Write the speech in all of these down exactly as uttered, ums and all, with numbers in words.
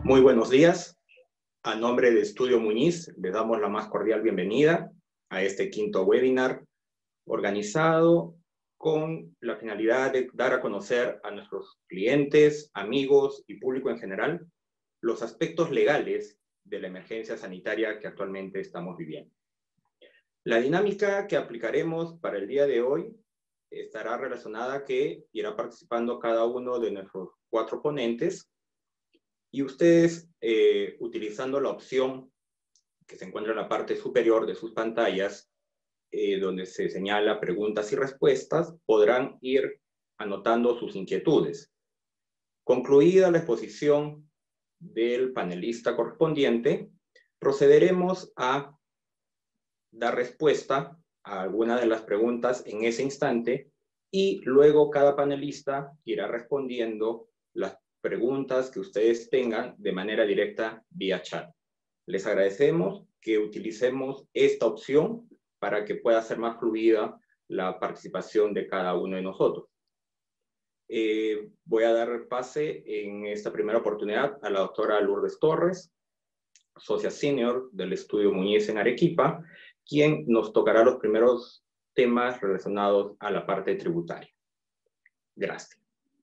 Muy buenos días. A nombre de Estudio Muñiz, le damos la más cordial bienvenida a este quinto webinar organizado con la finalidad de dar a conocer a nuestros clientes, amigos y público en general los aspectos legales de la emergencia sanitaria que actualmente estamos viviendo. La dinámica que aplicaremos para el día de hoy estará relacionada que irá participando cada uno de nuestros cuatro ponentes y ustedes, eh, utilizando la opción que se encuentra en la parte superior de sus pantallas, eh, donde se señala preguntas y respuestas, podrán ir anotando sus inquietudes. Concluida la exposición del panelista correspondiente, procederemos a dar respuesta a alguna de las preguntas en ese instante y luego cada panelista irá respondiendo las preguntas que ustedes tengan de manera directa vía chat. Les agradecemos que utilicemos esta opción para que pueda ser más fluida la participación de cada uno de nosotros. Eh, voy a dar pase en esta primera oportunidad a la doctora Lourdes Torres, socia senior del Estudio Muñiz en Arequipa, quien nos tocará los primeros temas relacionados a la parte tributaria. Gracias.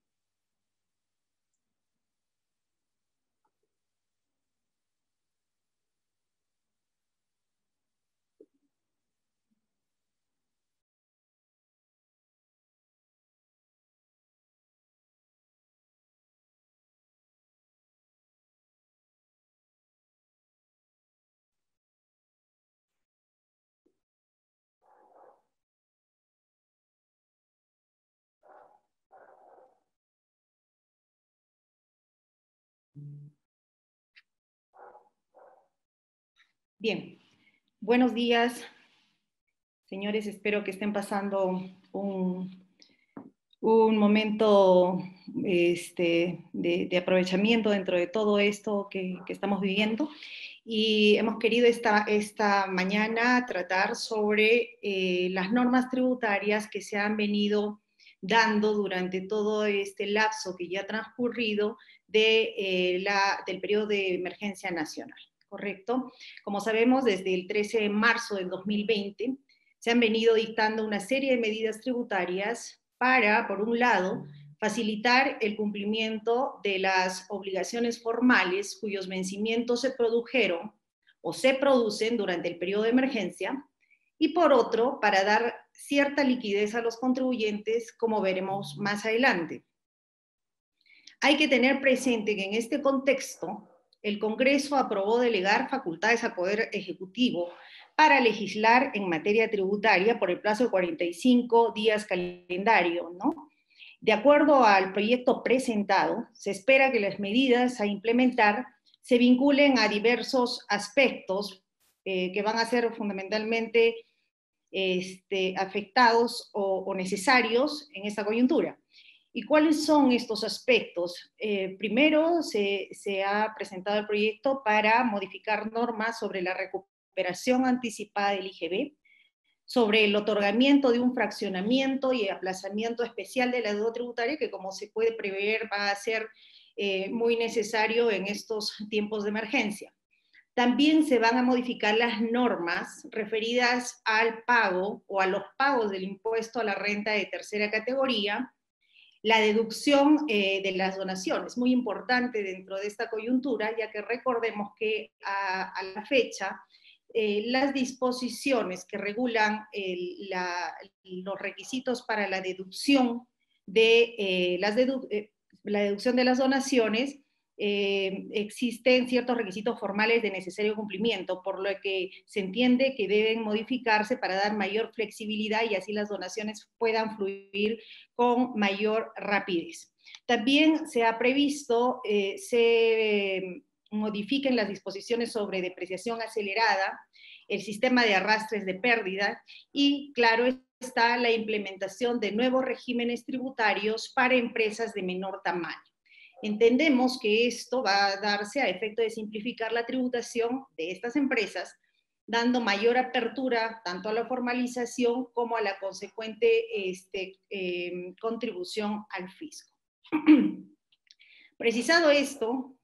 Bien, buenos días, señores. Espero que estén pasando un, un momento este, de, de aprovechamiento dentro de todo esto que, que estamos viviendo. Y hemos querido esta, esta mañana tratar sobre eh, las normas tributarias que se han venido dando durante todo este lapso que ya ha transcurrido de, eh, la, del periodo de emergencia nacional. ¿Correcto? Como sabemos, desde el trece de marzo del dos mil veinte se han venido dictando una serie de medidas tributarias para, por un lado, facilitar el cumplimiento de las obligaciones formales cuyos vencimientos se produjeron o se producen durante el periodo de emergencia, y por otro, para dar cierta liquidez a los contribuyentes, como veremos más adelante. Hay que tener presente que en este contexto, el Congreso aprobó delegar facultades al Poder Ejecutivo para legislar en materia tributaria por el plazo de cuarenta y cinco días calendario, ¿no? De acuerdo al proyecto presentado, se espera que las medidas a implementar se vinculen a diversos aspectos eh, que van a ser fundamentalmente este, afectados o, o necesarios en esta coyuntura. ¿Y cuáles son estos aspectos? Eh, primero, se, se ha presentado el proyecto para modificar normas sobre la recuperación anticipada del I G B, sobre el otorgamiento de un fraccionamiento y aplazamiento especial de la deuda tributaria, que como se puede prever va a ser eh, muy necesario en estos tiempos de emergencia. También se van a modificar las normas referidas al pago o a los pagos del impuesto a la renta de tercera categoría, la deducción eh, de las donaciones, muy importante dentro de esta coyuntura, ya que recordemos que a, a la fecha eh, las disposiciones que regulan el, la, los requisitos para la deducción de, eh, las dedu eh, la deducción de las donaciones, eh, existen ciertos requisitos formales de necesario cumplimiento, por lo que se entiende que deben modificarse para dar mayor flexibilidad y así las donaciones puedan fluir con mayor rapidez. También se ha previsto, eh, se eh, modifiquen las disposiciones sobre depreciación acelerada, el sistema de arrastres de pérdida y, claro, está la implementación de nuevos regímenes tributarios para empresas de menor tamaño. Entendemos que esto va a darse a efecto de simplificar la tributación de estas empresas, dando mayor apertura tanto a la formalización como a la consecuente este, eh, contribución al fisco. Precisado esto,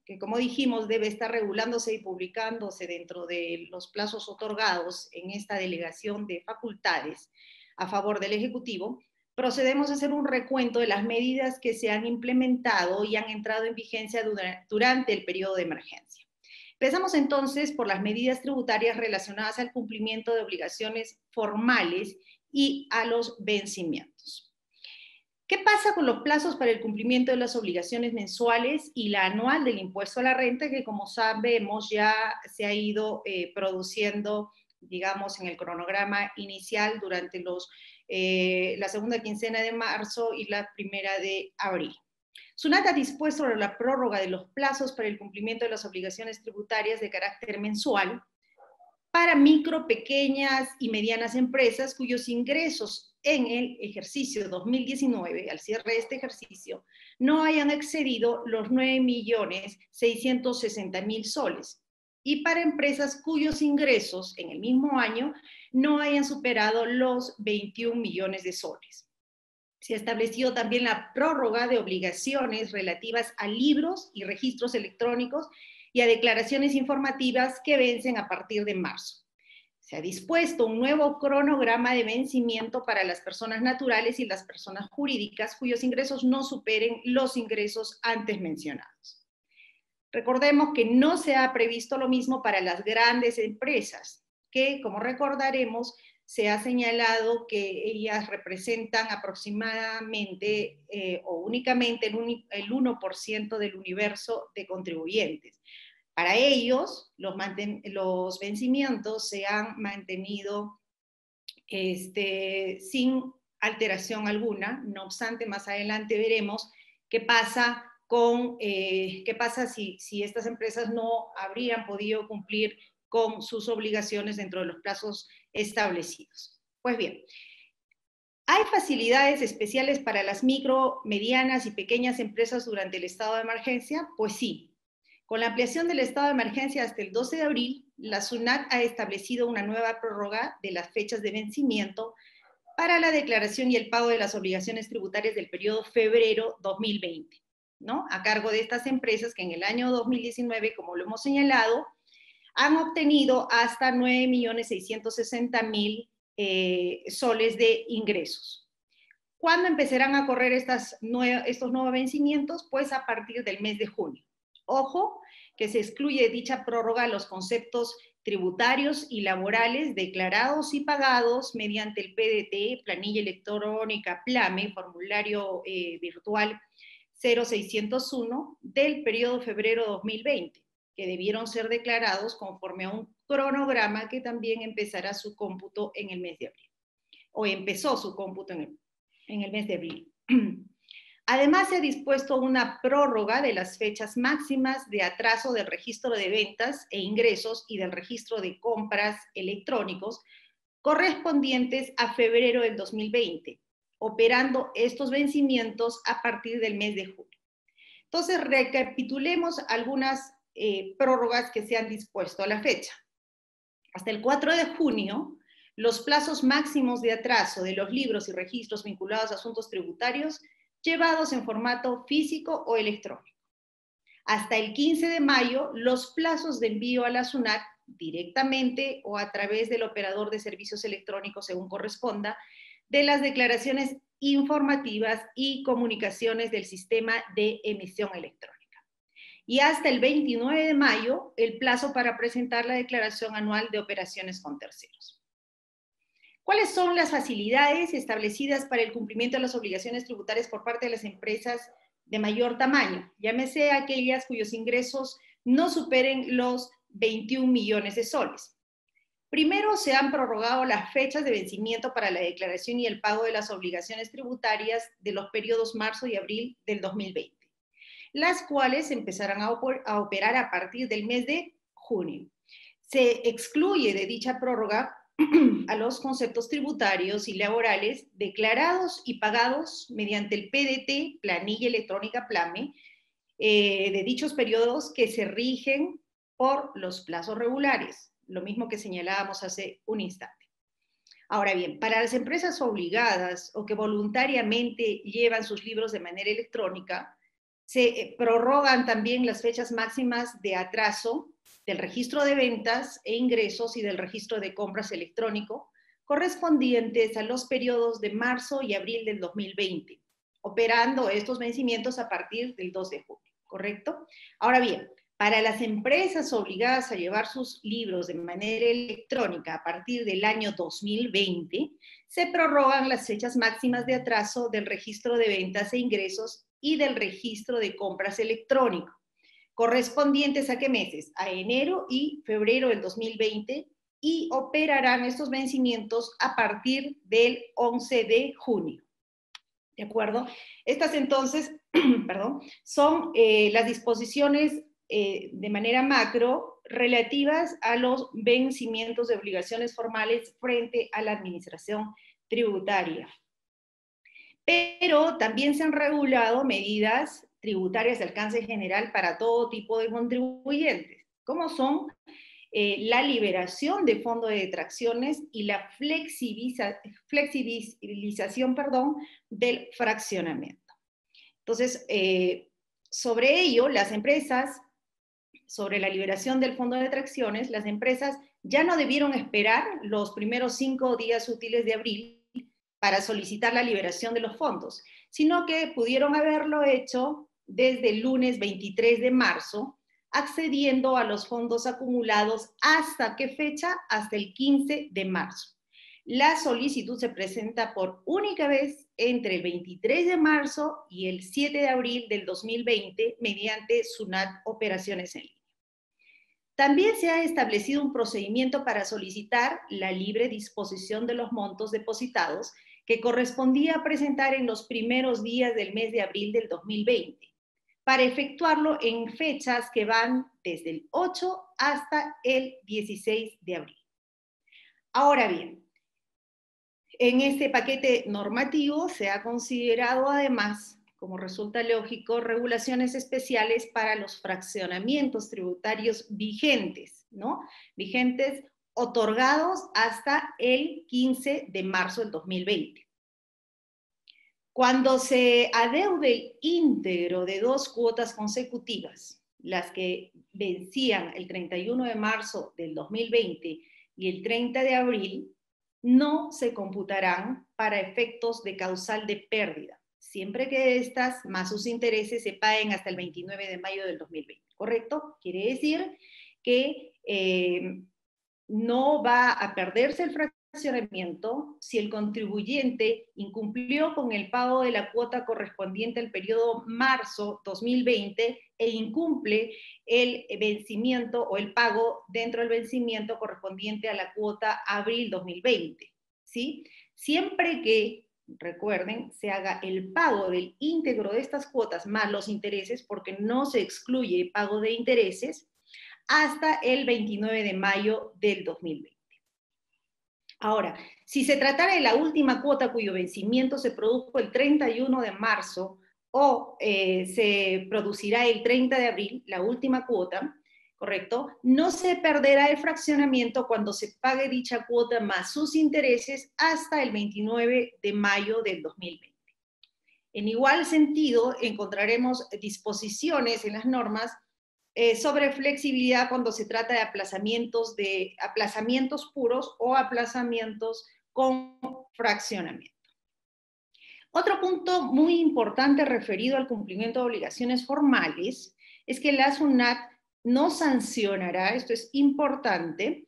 que como dijimos debe estar regulándose y publicándose dentro de los plazos otorgados en esta delegación de facultades a favor del Ejecutivo, procedemos a hacer un recuento de las medidas que se han implementado y han entrado en vigencia durante el periodo de emergencia. Empezamos entonces por las medidas tributarias relacionadas al cumplimiento de obligaciones formales y a los vencimientos. ¿Qué pasa con los plazos para el cumplimiento de las obligaciones mensuales y la anual del impuesto a la renta, que como sabemos ya se ha ido eh, produciendo, digamos, en el cronograma inicial durante los, eh, la segunda quincena de marzo y la primera de abril? SUNAT ha dispuesto la prórroga de los plazos para el cumplimiento de las obligaciones tributarias de carácter mensual para micro, pequeñas y medianas empresas cuyos ingresos en el ejercicio dos mil diecinueve, al cierre de este ejercicio, no hayan excedido los nueve millones seiscientos sesenta mil soles, y para empresas cuyos ingresos en el mismo año no hayan superado los veintiún millones de soles. Se ha establecido también la prórroga de obligaciones relativas a libros y registros electrónicos y a declaraciones informativas que vencen a partir de marzo. Se ha dispuesto un nuevo cronograma de vencimiento para las personas naturales y las personas jurídicas cuyos ingresos no superen los ingresos antes mencionados. Recordemos que no se ha previsto lo mismo para las grandes empresas, que, como recordaremos, se ha señalado que ellas representan aproximadamente eh, o únicamente el, el uno por ciento del universo de contribuyentes. Para ellos, los, los vencimientos se han mantenido este, sin alteración alguna. No obstante, más adelante veremos qué pasa, con, eh, qué pasa si, si estas empresas no habrían podido cumplir con sus obligaciones dentro de los plazos establecidos. Pues bien, ¿hay facilidades especiales para las micro, medianas y pequeñas empresas durante el estado de emergencia? Pues sí. Con la ampliación del estado de emergencia hasta el doce de abril, la SUNAT ha establecido una nueva prórroga de las fechas de vencimiento para la declaración y el pago de las obligaciones tributarias del periodo febrero dos mil veinte, ¿no? A cargo de estas empresas que en el año dos mil diecinueve, como lo hemos señalado, han obtenido hasta nueve millones seiscientos sesenta mil eh, soles de ingresos. ¿Cuándo empezarán a correr estas nue- estos nuevos vencimientos? Pues a partir del mes de junio. Ojo, que se excluye de dicha prórroga los conceptos tributarios y laborales declarados y pagados mediante el P D T, planilla electrónica PLAME, formulario eh, virtual cero seiscientos uno del periodo febrero dos mil veinte, que debieron ser declarados conforme a un cronograma que también empezará su cómputo en el mes de abril, o empezó su cómputo en el, en el mes de abril. Además, se ha dispuesto una prórroga de las fechas máximas de atraso del registro de ventas e ingresos y del registro de compras electrónicos correspondientes a febrero del dos mil veinte, operando estos vencimientos a partir del mes de junio. Entonces, recapitulemos algunas eh, prórrogas que se han dispuesto a la fecha. Hasta el cuatro de junio, los plazos máximos de atraso de los libros y registros vinculados a asuntos tributarios llevados en formato físico o electrónico. Hasta el quince de mayo, los plazos de envío a la SUNAT directamente o a través del operador de servicios electrónicos según corresponda, de las declaraciones informativas y comunicaciones del sistema de emisión electrónica. Y hasta el veintinueve de mayo, el plazo para presentar la declaración anual de operaciones con terceros. ¿Cuáles son las facilidades establecidas para el cumplimiento de las obligaciones tributarias por parte de las empresas de mayor tamaño? Llámese aquellas cuyos ingresos no superen los veintiún millones de soles. Primero, se han prorrogado las fechas de vencimiento para la declaración y el pago de las obligaciones tributarias de los periodos marzo y abril del dos mil veinte, las cuales empezarán a, a operar a partir del mes de junio. Se excluye de dicha prórroga a los conceptos tributarios y laborales declarados y pagados mediante el P D T, planilla electrónica PLAME, eh, de dichos periodos que se rigen por los plazos regulares, lo mismo que señalábamos hace un instante. Ahora bien, para las empresas obligadas o que voluntariamente llevan sus libros de manera electrónica, Se prorrogan también las fechas máximas de atraso del registro de ventas e ingresos y del registro de compras electrónico, correspondientes a los periodos de marzo y abril del dos mil veinte, operando estos vencimientos a partir del dos de junio, ¿correcto? Ahora bien, para las empresas obligadas a llevar sus libros de manera electrónica a partir del año dos mil veinte, se prorrogan las fechas máximas de atraso del registro de ventas e ingresos y del registro de compras electrónico, correspondientes a qué meses, a enero y febrero del dos mil veinte, y operarán estos vencimientos a partir del once de junio. ¿De acuerdo? Estas entonces, perdón, son eh, las disposiciones eh, de manera macro relativas a los vencimientos de obligaciones formales frente a la administración tributaria. Pero también se han regulado medidas tributarias de alcance general para todo tipo de contribuyentes, como son eh, la liberación de fondo de detracciones y la flexibiliza, flexibilización perdón, del fraccionamiento. Entonces, eh, sobre ello, las empresas, sobre la liberación del fondo de detracciones, las empresas ya no debieron esperar los primeros cinco días útiles de abril para solicitar la liberación de los fondos, sino que pudieron haberlo hecho desde el lunes veintitrés de marzo, accediendo a los fondos acumulados hasta qué fecha, hasta el quince de marzo. La solicitud se presenta por única vez entre el veintitrés de marzo y el siete de abril del dos mil veinte mediante SUNAT Operaciones en línea. También se ha establecido un procedimiento para solicitar la libre disposición de los montos depositados que correspondía presentar en los primeros días del mes de abril del dos mil veinte, para efectuarlo en fechas que van desde el ocho hasta el dieciséis de abril. Ahora bien, en este paquete normativo se ha considerado además, como resulta lógico, regulaciones especiales para los fraccionamientos tributarios vigentes, ¿no? Vigentes otorgados hasta el quince de marzo del dos mil veinte. Cuando se adeude el íntegro de dos cuotas consecutivas, las que vencían el treinta y uno de marzo del dos mil veinte y el treinta de abril, no se computarán para efectos de causal de pérdida, siempre que estas más sus intereses se paguen hasta el veintinueve de mayo del dos mil veinte, ¿correcto? Quiere decir que eh, no va a perderse el fraccionamiento si el contribuyente incumplió con el pago de la cuota correspondiente al periodo marzo dos mil veinte e incumple el vencimiento o el pago dentro del vencimiento correspondiente a la cuota abril dos mil veinte, ¿sí? Siempre que, recuerden, se haga el pago del íntegro de estas cuotas más los intereses, porque no se excluye pago de intereses, hasta el veintinueve de mayo del dos mil veinte. Ahora, si se tratara de la última cuota cuyo vencimiento se produjo el treinta y uno de marzo o eh, se producirá el treinta de abril, la última cuota, ¿correcto? No se perderá el fraccionamiento cuando se pague dicha cuota más sus intereses hasta el veintinueve de mayo del dos mil veinte. En igual sentido, encontraremos disposiciones en las normas Eh, sobre flexibilidad cuando se trata de aplazamientos, de aplazamientos puros o aplazamientos con fraccionamiento. Otro punto muy importante referido al cumplimiento de obligaciones formales es que la SUNAT no sancionará, esto es importante,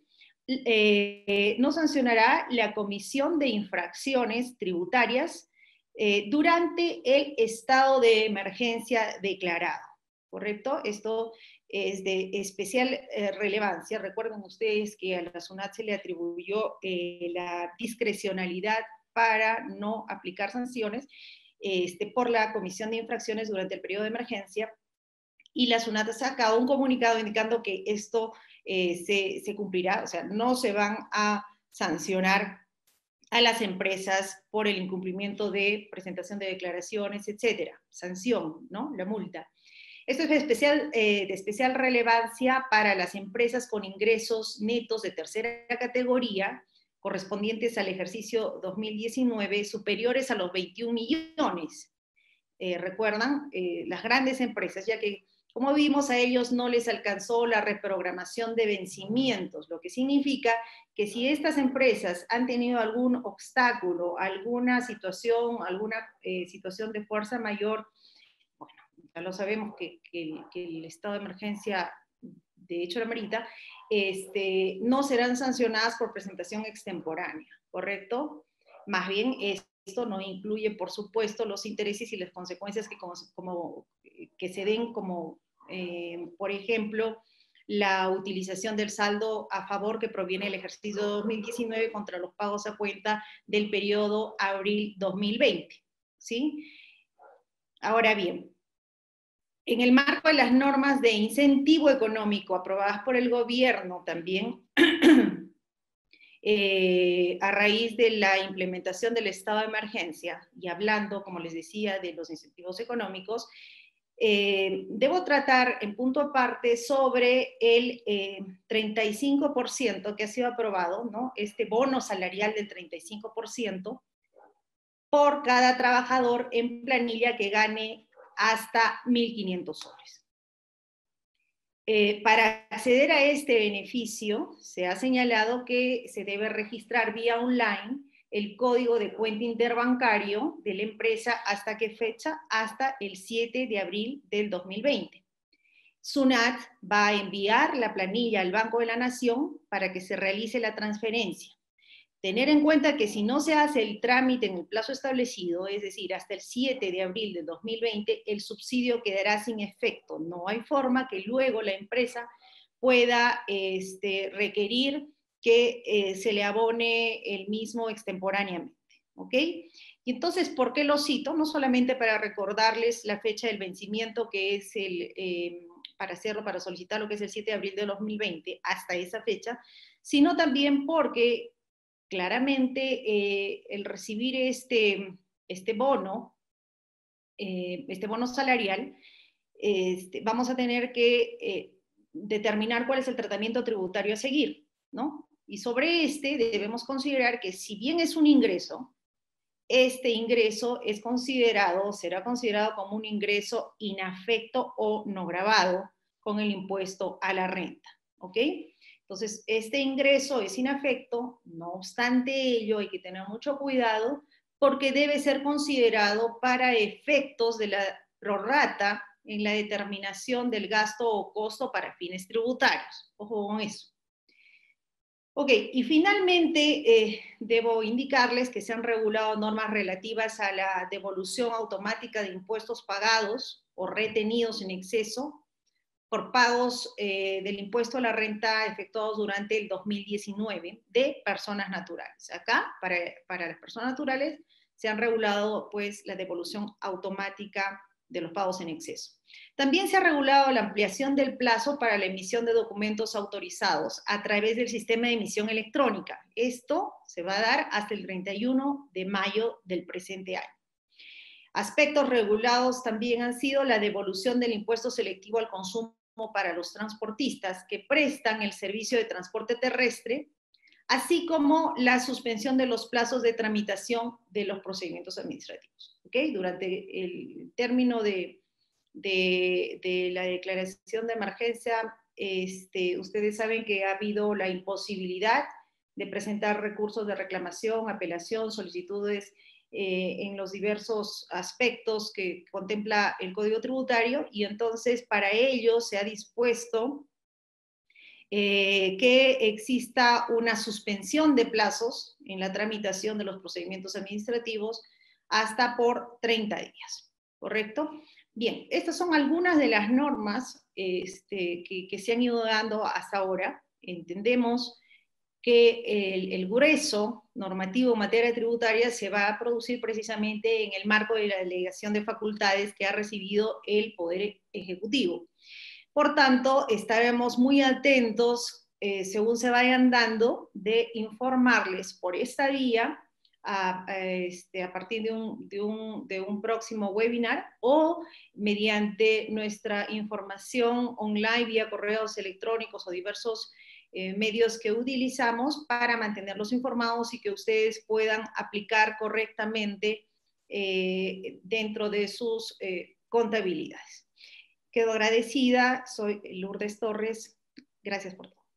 eh, no sancionará la comisión de infracciones tributarias eh, durante el estado de emergencia declarado, ¿correcto? Esto es de especial eh, relevancia. Recuerden ustedes que a la SUNAT se le atribuyó eh, la discrecionalidad para no aplicar sanciones este, por la comisión de infracciones durante el periodo de emergencia, y la SUNAT ha sacado un comunicado indicando que esto eh, se, se cumplirá, o sea, no se van a sancionar a las empresas por el incumplimiento de presentación de declaraciones, etcétera, sanción, ¿no? La multa. Esto es de especial, eh, de especial relevancia para las empresas con ingresos netos de tercera categoría, correspondientes al ejercicio dos mil diecinueve, superiores a los veintiún millones, eh, recuerdan, eh, las grandes empresas, ya que, como vimos, a ellos no les alcanzó la reprogramación de vencimientos, lo que significa que si estas empresas han tenido algún obstáculo, alguna situación, alguna eh, situación de fuerza mayor, bueno, ya lo sabemos que, que, que el estado de emergencia de hecho lo amerita, este, no serán sancionadas por presentación extemporánea, ¿correcto? Más bien, esto no incluye, por supuesto, los intereses y las consecuencias que, como, como, que se den como, eh, por ejemplo, la utilización del saldo a favor que proviene del ejercicio dos mil diecinueve contra los pagos a cuenta del periodo abril dos mil veinte, ¿sí? Ahora bien, en el marco de las normas de incentivo económico aprobadas por el gobierno también, eh, a raíz de la implementación del estado de emergencia, y hablando, como les decía, de los incentivos económicos, eh, debo tratar en punto aparte sobre el eh, treinta y cinco por ciento que ha sido aprobado, ¿no? Este bono salarial del treinta y cinco por ciento por cada trabajador en planilla que gane hasta mil quinientos soles. Eh, para acceder a este beneficio, se ha señalado que se debe registrar vía online el código de cuenta interbancario de la empresa. ¿Hasta qué fecha? Hasta el siete de abril del dos mil veinte. SUNAT va a enviar la planilla al Banco de la Nación para que se realice la transferencia. Tener en cuenta que si no se hace el trámite en el plazo establecido, es decir, hasta el siete de abril del dos mil veinte, el subsidio quedará sin efecto. No hay forma que luego la empresa pueda este, requerir que eh, se le abone el mismo extemporáneamente, ¿ok? Y entonces, ¿por qué lo cito? No solamente para recordarles la fecha del vencimiento, que es el, eh, para hacerlo, para solicitar lo que es el siete de abril del dos mil veinte, hasta esa fecha, sino también porque claramente eh, el recibir este, este bono, eh, este bono salarial, este, vamos a tener que eh, determinar cuál es el tratamiento tributario a seguir, ¿no? Y sobre este debemos considerar que si bien es un ingreso, este ingreso es considerado, será considerado como un ingreso inafecto o no gravado con el impuesto a la renta, ¿ok? Entonces, este ingreso es inafecto, no obstante ello hay que tener mucho cuidado porque debe ser considerado para efectos de la prorrata en la determinación del gasto o costo para fines tributarios. Ojo con eso. Ok, y finalmente eh, debo indicarles que se han regulado normas relativas a la devolución automática de impuestos pagados o retenidos en exceso por pagos eh, del impuesto a la renta efectuados durante el dos mil diecinueve de personas naturales. Acá, para, para las personas naturales, se han regulado pues la devolución automática de los pagos en exceso. También se ha regulado la ampliación del plazo para la emisión de documentos autorizados a través del sistema de emisión electrónica. Esto se va a dar hasta el treinta y uno de mayo del presente año. Aspectos regulados también han sido la devolución del impuesto selectivo al consumo para los transportistas que prestan el servicio de transporte terrestre, así como la suspensión de los plazos de tramitación de los procedimientos administrativos. ¿Okay? Durante el término de, de, de la declaración de emergencia, este, ustedes saben que ha habido la imposibilidad de presentar recursos de reclamación, apelación, solicitudes Eh, en los diversos aspectos que contempla el Código Tributario, y entonces para ello se ha dispuesto eh, que exista una suspensión de plazos en la tramitación de los procedimientos administrativos hasta por treinta días, ¿correcto? Bien, estas son algunas de las normas este, que, que se han ido dando hasta ahora. Entendemos que el, el grueso normativo en materia tributaria se va a producir precisamente en el marco de la delegación de facultades que ha recibido el Poder Ejecutivo. Por tanto, estaremos muy atentos, eh, según se vayan dando, de informarles por esta vía a, a, este, a partir de un, de, un, de un próximo webinar o mediante nuestra información online vía correos electrónicos o diversos Eh, medios que utilizamos para mantenerlos informados y que ustedes puedan aplicar correctamente eh, dentro de sus eh, contabilidades. Quedo agradecida, soy Lourdes Torres, gracias por todo.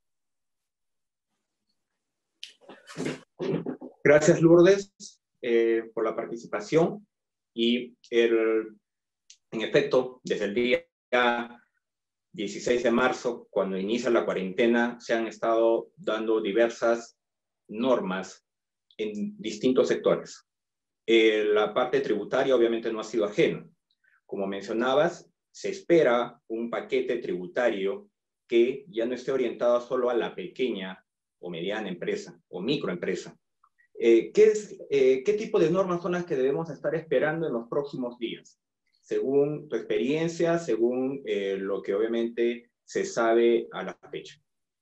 Gracias, Lourdes, eh, por la participación y el, en efecto, desde el día dieciséis de marzo, cuando inicia la cuarentena, se han estado dando diversas normas en distintos sectores. Eh, la parte tributaria obviamente no ha sido ajena. Como mencionabas, se espera un paquete tributario que ya no esté orientado solo a la pequeña o mediana empresa o microempresa. Eh, ¿qué, es, eh, ¿Qué tipo de normas son las que debemos estar esperando en los próximos días? Según tu experiencia, según eh, lo que obviamente se sabe a la fecha.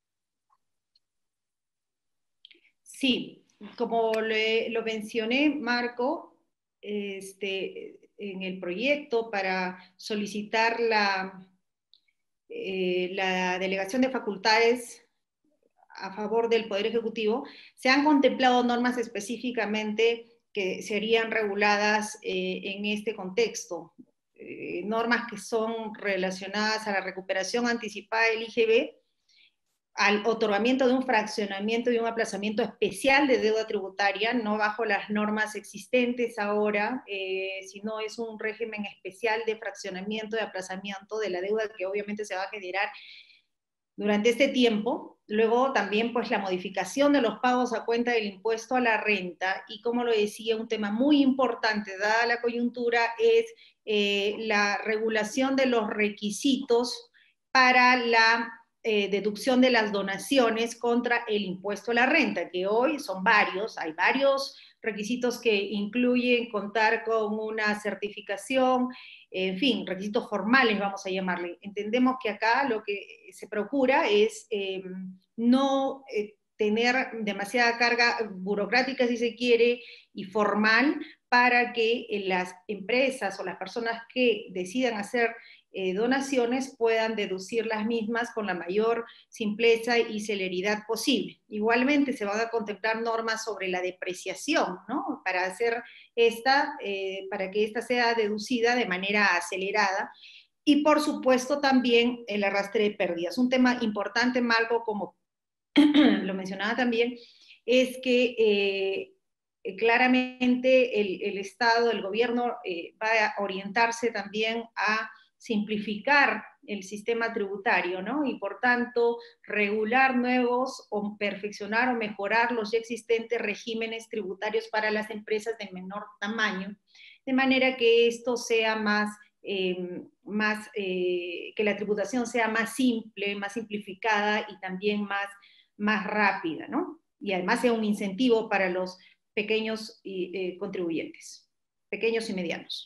Sí, como le, lo mencioné, Marco, este, en el proyecto para solicitar la, eh, la delegación de facultades a favor del Poder Ejecutivo, se han contemplado normas específicamente que serían reguladas eh, en este contexto. Eh, normas que son relacionadas a la recuperación anticipada del I G B, al otorgamiento de un fraccionamiento y un aplazamiento especial de deuda tributaria, no bajo las normas existentes ahora, eh, sino es un régimen especial de fraccionamiento y aplazamiento de la deuda que obviamente se va a generar durante este tiempo. Luego también pues la modificación de los pagos a cuenta del impuesto a la renta, y como lo decía, un tema muy importante dada la coyuntura es eh, la regulación de los requisitos para la eh, deducción de las donaciones contra el impuesto a la renta, que hoy son varios, hay varios requisitos que incluyen contar con una certificación, en fin, requisitos formales, vamos a llamarle. Entendemos que acá lo que se procura es eh, no eh, tener demasiada carga burocrática, si se quiere, y formal, para que eh, las empresas o las personas que decidan hacer eh, donaciones puedan deducir las mismas con la mayor simpleza y celeridad posible. Igualmente se van a contemplar normas sobre la depreciación, ¿no? Para hacer esta, eh, para que esta sea deducida de manera acelerada. Y por supuesto también el arrastre de pérdidas. Un tema importante, Marco, como lo mencionaba también, es que eh, claramente el, el Estado, el gobierno eh, va a orientarse también a simplificar el sistema tributario, ¿no? Y por tanto, regular nuevos o perfeccionar o mejorar los ya existentes regímenes tributarios para las empresas de menor tamaño, de manera que esto sea más, eh, más eh, que la tributación sea más simple, más simplificada y también más, más rápida, ¿no? Y además sea un incentivo para los pequeños eh, contribuyentes, pequeños y medianos.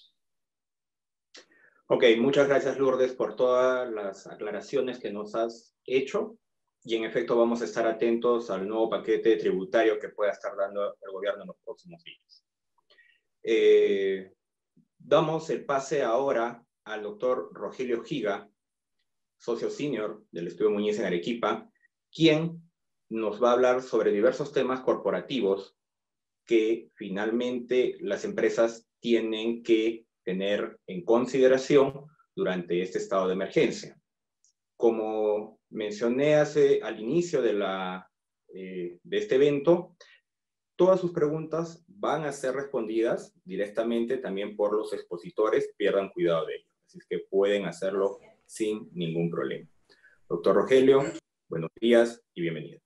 Ok, muchas gracias, Lourdes, por todas las aclaraciones que nos has hecho. Y en efecto vamos a estar atentos al nuevo paquete tributario que pueda estar dando el gobierno en los próximos días. Eh, damos el pase ahora al doctor Rogelio Giga, socio senior del Estudio Muñiz en Arequipa, quien nos va a hablar sobre diversos temas corporativos que finalmente las empresas tienen que tener en consideración durante este estado de emergencia. Como mencioné hace, al inicio de, la, eh, de este evento, todas sus preguntas van a ser respondidas directamente también por los expositores, pierdan cuidado de ello. Así es que pueden hacerlo sin ningún problema. Doctor Rogelio, buenos días y bienvenido.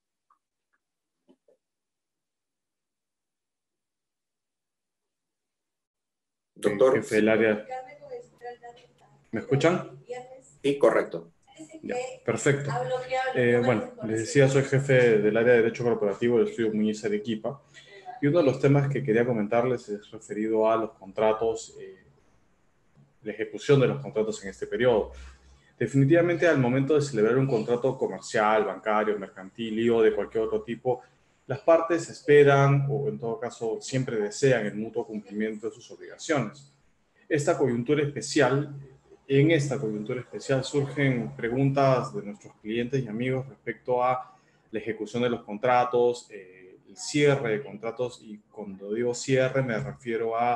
Doctor. Jefe del área. ¿Me escuchan? Sí, correcto. Ya, perfecto. Eh, bueno, les decía, soy jefe del área de Derecho Corporativo del Estudio Muñiz Arequipa. Y uno de los temas que quería comentarles es referido a los contratos, eh, la ejecución de los contratos en este periodo. Definitivamente, al momento de celebrar un contrato comercial, bancario, mercantil o de cualquier otro tipo, las partes esperan, o en todo caso siempre desean, el mutuo cumplimiento de sus obligaciones. Esta coyuntura especial, en esta coyuntura especial surgen preguntas de nuestros clientes y amigos respecto a la ejecución de los contratos, eh, el cierre de contratos, y cuando digo cierre me refiero a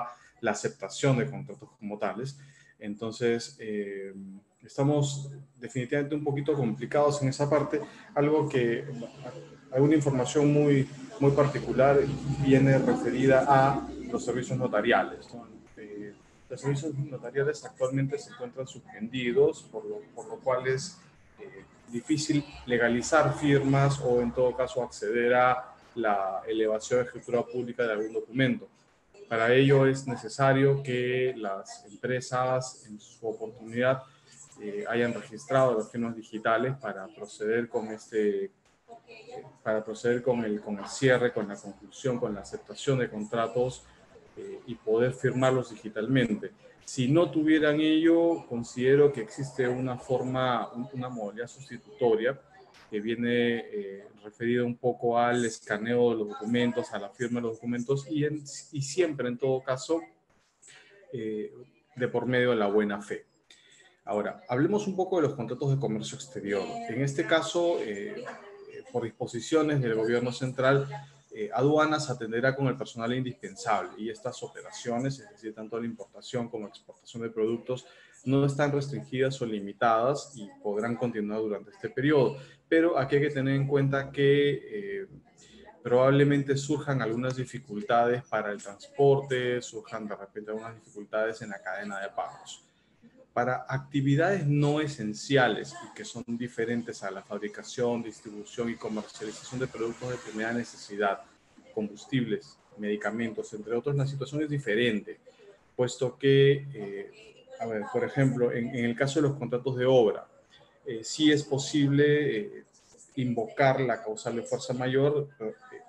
la aceptación de contratos como tales. Entonces, eh, estamos definitivamente un poquito complicados en esa parte, algo que, alguna información muy, muy particular viene referida a los servicios notariales, ¿no? Eh, los servicios notariales actualmente se encuentran suspendidos, por lo, por lo cual es eh, difícil legalizar firmas o en todo caso acceder a la elevación de escritura pública de algún documento. Para ello es necesario que las empresas en su oportunidad eh, hayan registrado las firmas digitales para proceder con este, eh, para proceder con el, con el cierre, con la conclusión, con la aceptación de contratos eh, y poder firmarlos digitalmente. Si no tuvieran ello, considero que existe una forma, una modalidad sustitutoria que viene eh, referida un poco al escaneo de los documentos, a la firma de los documentos y, en, y siempre, en todo caso, eh, de por medio de la buena fe. Ahora, hablemos un poco de los contratos de comercio exterior. En este caso, eh, por disposiciones del gobierno central, eh, aduanas atenderá con el personal indispensable y estas operaciones, es decir, tanto la importación como la exportación de productos, no están restringidas o limitadas y podrán continuar durante este periodo. Pero aquí hay que tener en cuenta que eh, probablemente surjan algunas dificultades para el transporte, surjan de repente algunas dificultades en la cadena de pagos. Para actividades no esenciales y que son diferentes a la fabricación, distribución y comercialización de productos de primera necesidad, combustibles, medicamentos, entre otros, la situación es diferente, puesto que, eh, a ver, por ejemplo, en, en el caso de los contratos de obra, eh, sí es posible eh, invocar la causal de fuerza mayor eh,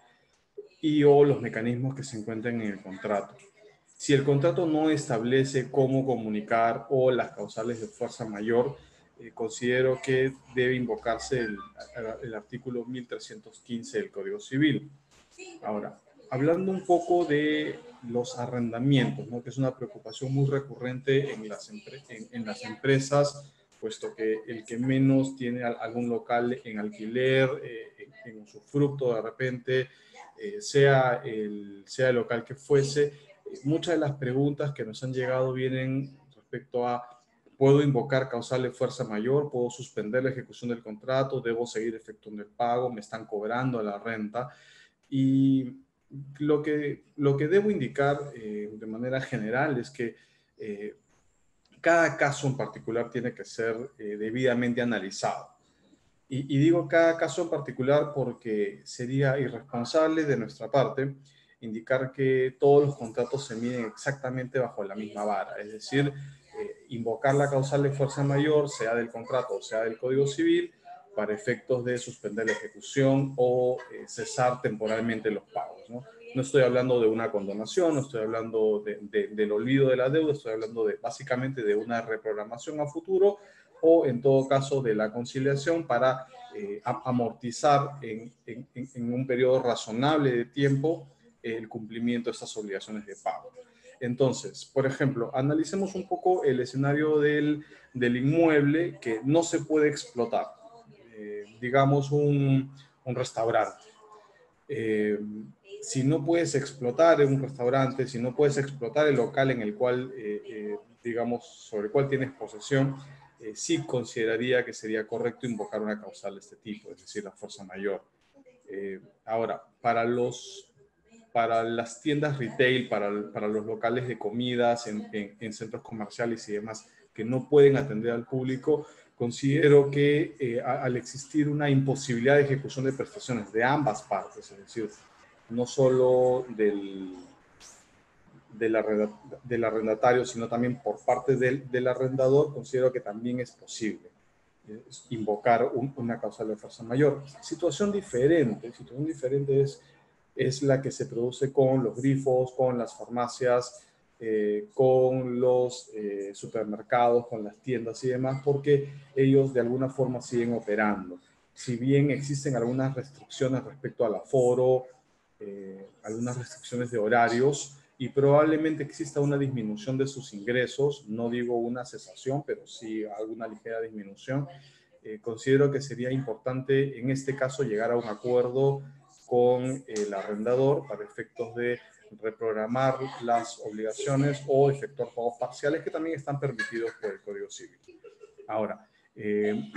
y o los mecanismos que se encuentran en el contrato. Si el contrato no establece cómo comunicar o las causales de fuerza mayor, eh, considero que debe invocarse el, el artículo mil trescientos quince del Código Civil. Ahora, hablando un poco de los arrendamientos, ¿no? Que es una preocupación muy recurrente en las, en, en las empresas, puesto que el que menos tiene algún local en alquiler, eh, en, en usufructo de repente, eh, sea, el, sea el local que fuese, muchas de las preguntas que nos han llegado vienen respecto a: ¿puedo invocar causal de fuerza mayor? ¿Puedo suspender la ejecución del contrato? ¿Debo seguir efectuando el pago? ¿Me están cobrando la renta? Y lo que, lo que debo indicar eh, de manera general es que eh, cada caso en particular tiene que ser eh, debidamente analizado. Y, y digo cada caso en particular porque sería irresponsable de nuestra parte indicar que todos los contratos se miden exactamente bajo la misma vara, es decir, eh, invocar la causal de fuerza mayor, sea del contrato o sea del Código Civil, para efectos de suspender la ejecución o eh, cesar temporalmente los pagos, ¿no? No estoy hablando de una condonación, no estoy hablando de, de, del olvido de la deuda, estoy hablando de, básicamente de una reprogramación a futuro o en todo caso de la conciliación para eh, amortizar en, en, en un periodo razonable de tiempo el cumplimiento de estas obligaciones de pago. Entonces, por ejemplo, analicemos un poco el escenario del, del inmueble que no se puede explotar. Eh, digamos un, un restaurante. Eh, si no puedes explotar un restaurante, si no puedes explotar el local en el cual, eh, eh, digamos, sobre el cual tienes posesión, eh, sí consideraría que sería correcto invocar una causal de este tipo, es decir, la fuerza mayor. Eh, ahora, para los... para las tiendas retail, para, para los locales de comidas en, en, en centros comerciales y demás que no pueden atender al público, considero que eh, al existir una imposibilidad de ejecución de prestaciones de ambas partes, es decir, no solo del, del, del arrendatario, sino también por parte del, del arrendador, considero que también es posible eh, invocar un, una causal de fuerza mayor. Situación diferente, situación diferente es es la que se produce con los grifos, con las farmacias, eh, con los eh, supermercados, con las tiendas y demás, porque ellos de alguna forma siguen operando. Si bien existen algunas restricciones respecto al aforo, eh, algunas restricciones de horarios, y probablemente exista una disminución de sus ingresos, no digo una cesación, pero sí alguna ligera disminución, eh, considero que sería importante en este caso llegar a un acuerdo con el arrendador para efectos de reprogramar las obligaciones o efectuar pagos parciales que también están permitidos por el Código Civil. Ahora, eh,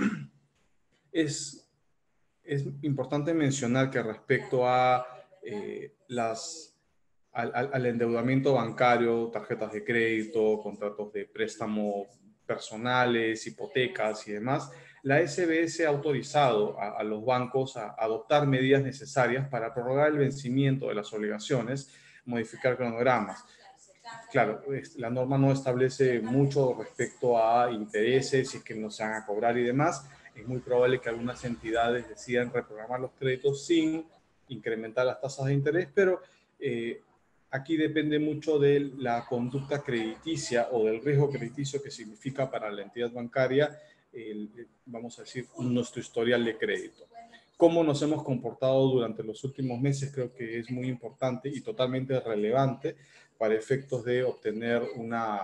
es, es importante mencionar que respecto a eh, las, al, al endeudamiento bancario, tarjetas de crédito, contratos de préstamo personales, hipotecas y demás, la S B S ha autorizado a, a los bancos a adoptar medidas necesarias para prorrogar el vencimiento de las obligaciones, modificar cronogramas. Claro, la norma no establece mucho respecto a intereses, si es que no se van a cobrar y demás. Es muy probable que algunas entidades decidan reprogramar los créditos sin incrementar las tasas de interés, pero eh, aquí depende mucho de la conducta crediticia o del riesgo crediticio que significa para la entidad bancaria, el, vamos a decir, nuestro historial de crédito. Cómo nos hemos comportado durante los últimos meses creo que es muy importante y totalmente relevante para efectos de obtener una,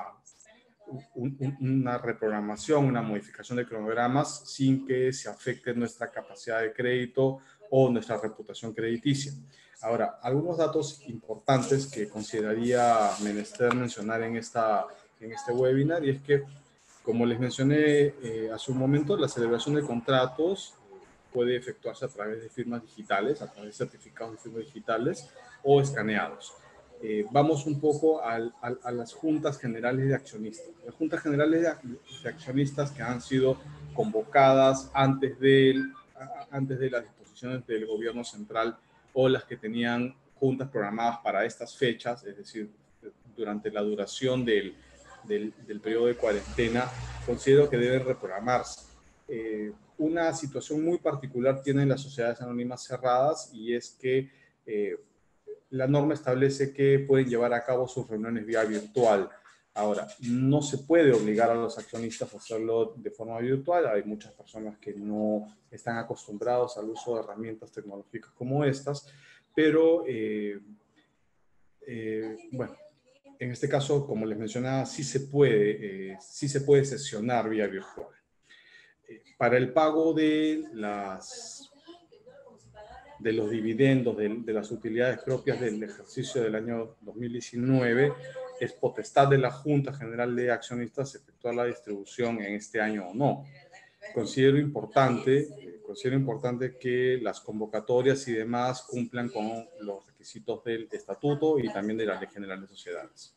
un, una reprogramación, una modificación de cronogramas sin que se afecte nuestra capacidad de crédito o nuestra reputación crediticia. Ahora, algunos datos importantes que consideraría menester mencionar en, esta, en este webinar, y es que, como les mencioné eh, hace un momento, la celebración de contratos puede efectuarse a través de firmas digitales, a través de certificados de firmas digitales o escaneados. Eh, vamos un poco al, al, a las juntas generales de accionistas. Las juntas generales de, de accionistas que han sido convocadas antes de, antes de las disposiciones del gobierno central o las que tenían juntas programadas para estas fechas, es decir, durante la duración del, del, del periodo de cuarentena, considero que deben reprogramarse. Eh, una situación muy particular tienen las sociedades anónimas cerradas y es que eh, la norma establece que pueden llevar a cabo sus reuniones vía virtual. Ahora, no se puede obligar a los accionistas a hacerlo de forma virtual. Hay muchas personas que no están acostumbrados al uso de herramientas tecnológicas como estas, pero eh, eh, bueno, en este caso, como les mencionaba, sí se puede, eh, sí se puede sesionar vía virtual. Eh, para el pago de las de los dividendos, de, de las utilidades propias del ejercicio del año dos mil diecinueve, es potestad de la Junta General de Accionistas efectuar la distribución en este año o no. Considero importante, eh, considero importante que las convocatorias y demás cumplan con los requisitos del estatuto y también de la Ley General de Sociedades.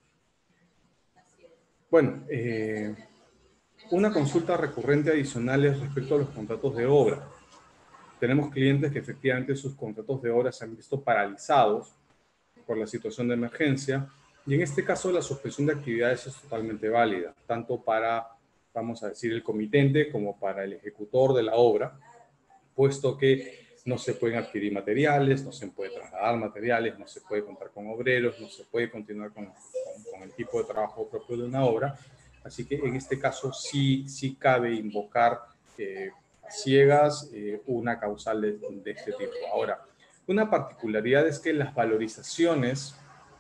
Bueno, eh, una consulta recurrente adicional es respecto a los contratos de obra. Tenemos clientes que efectivamente sus contratos de obra se han visto paralizados por la situación de emergencia y en este caso la suspensión de actividades es totalmente válida, tanto para, vamos a decir, el comitente como para el ejecutor de la obra, puesto que no se pueden adquirir materiales, no se puede trasladar materiales, no se puede contar con obreros, no se puede continuar con, con, con el tipo de trabajo propio de una obra. Así que en este caso sí, sí cabe invocar eh, ciegas eh, una causal de, de este tipo. Ahora, una particularidad es que las valorizaciones,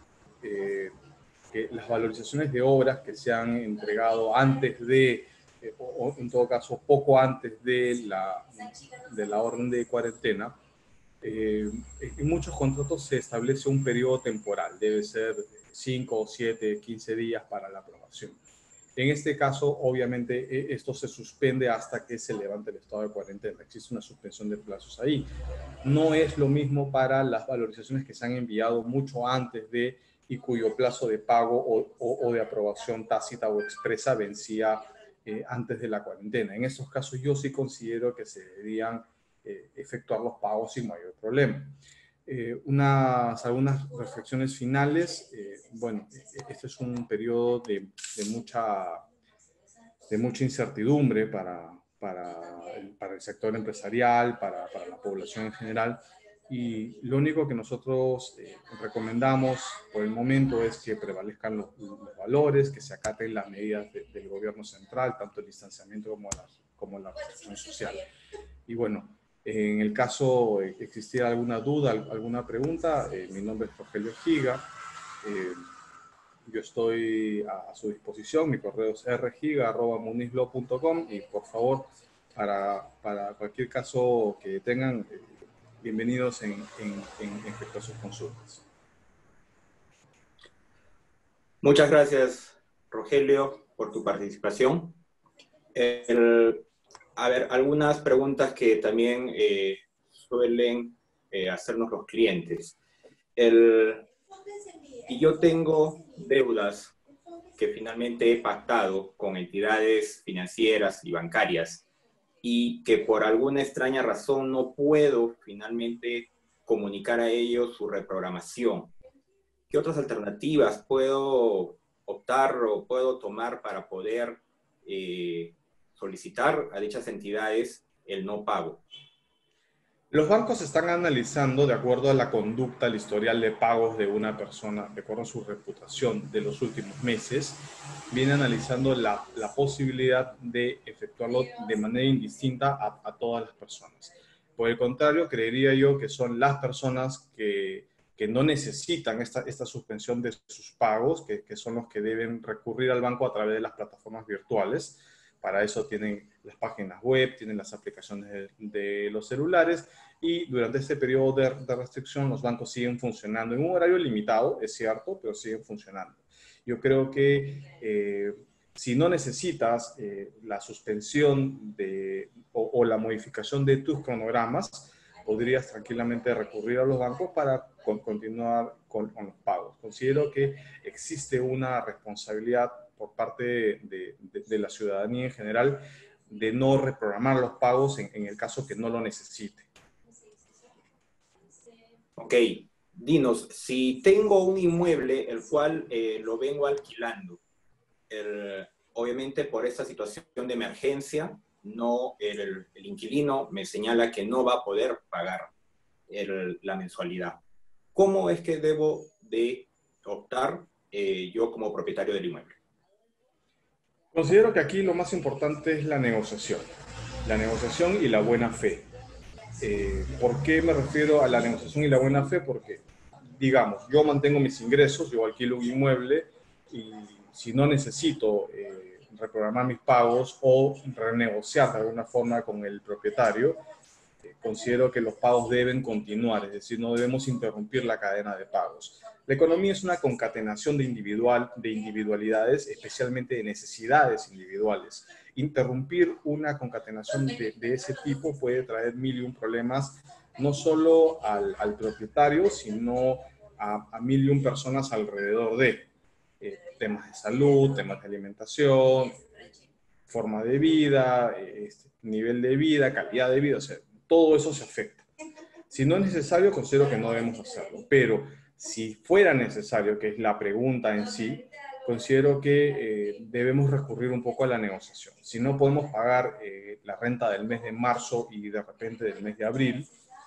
eh, que las valorizaciones de obras que se han entregado antes de, eh, o, o en todo caso poco antes de la, de la orden de cuarentena, eh, en muchos contratos se establece un periodo temporal, debe ser cinco, siete, quince días para la aprobación. En este caso, obviamente, esto se suspende hasta que se levante el estado de cuarentena. Existe una suspensión de plazos ahí. No es lo mismo para las valorizaciones que se han enviado mucho antes de y cuyo plazo de pago o, o, o de aprobación tácita o expresa vencía eh, antes de la cuarentena. En estos casos, yo sí considero que se deberían eh, efectuar los pagos sin mayor problema. Eh, unas, algunas reflexiones finales. Eh, bueno, este es un periodo de, de, mucha, de mucha incertidumbre para, para, el, para el sector empresarial, para, para la población en general. Y lo único que nosotros eh, recomendamos por el momento es que prevalezcan los, los valores, que se acaten las medidas de, del gobierno central, tanto el distanciamiento como la, como la restricción social. Y bueno, en el caso eh, existiera alguna duda, alguna pregunta, eh, mi nombre es Rogelio Giga. Eh, yo estoy a, a su disposición. Mi correo es r giga arroba munizlaw punto com y por favor, para, para cualquier caso que tengan, eh, bienvenidos en, en, en respecto a sus consultas. Muchas gracias, Rogelio, por tu participación. El, a ver, algunas preguntas que también eh, suelen eh, hacernos los clientes. El, y yo tengo deudas que finalmente he pactado con entidades financieras y bancarias y que por alguna extraña razón no puedo finalmente comunicar a ellos su reprogramación. ¿Qué otras alternativas puedo optar o puedo tomar para poder eh, solicitar a dichas entidades el no pago? Los bancos están analizando, de acuerdo a la conducta, el historial de pagos de una persona, de acuerdo a su reputación de los últimos meses, viene analizando la, la posibilidad de efectuarlo de manera indistinta a, a todas las personas. Por el contrario, creería yo que son las personas que, que no necesitan esta, esta suspensión de sus pagos, que, que son los que deben recurrir al banco a través de las plataformas virtuales. Para eso tienen las páginas web, tienen las aplicaciones de, de los celulares y durante este periodo de, de restricción los bancos siguen funcionando en un horario limitado, es cierto, pero siguen funcionando. Yo creo que eh, si no necesitas eh, la suspensión de, o, o la modificación de tus cronogramas, podrías tranquilamente recurrir a los bancos para con, continuar con, con los pagos. Considero que existe una responsabilidad por parte de, de, de la ciudadanía en general de no reprogramar los pagos en, en el caso que no lo necesite. Ok, dinos, si tengo un inmueble el cual eh, lo vengo alquilando, el, obviamente por esta situación de emergencia, no, el, el inquilino me señala que no va a poder pagar el, la mensualidad. ¿Cómo es que debo de optar eh, yo como propietario del inmueble? Considero que aquí lo más importante es la negociación, la negociación y la buena fe. Eh, ¿Por qué me refiero a la negociación y la buena fe? Porque, digamos, yo mantengo mis ingresos, yo alquilo un inmueble y si no necesito eh, reprogramar mis pagos o renegociar de alguna forma con el propietario, eh, considero que los pagos deben continuar, es decir, no debemos interrumpir la cadena de pagos. La economía es una concatenación de, individual, de individualidades, especialmente de necesidades individuales. Interrumpir una concatenación de, de ese tipo puede traer mil y un problemas, no solo al, al propietario, sino a, a mil y un personas alrededor de eh, temas de salud, temas de alimentación, forma de vida, este, nivel de vida, calidad de vida, o sea, todo eso se afecta. Si no es necesario, considero que no debemos hacerlo, pero si fuera necesario, que es la pregunta en sí, considero que eh, debemos recurrir un poco a la negociación. Si no podemos pagar eh, la renta del mes de marzo y de repente del mes de abril,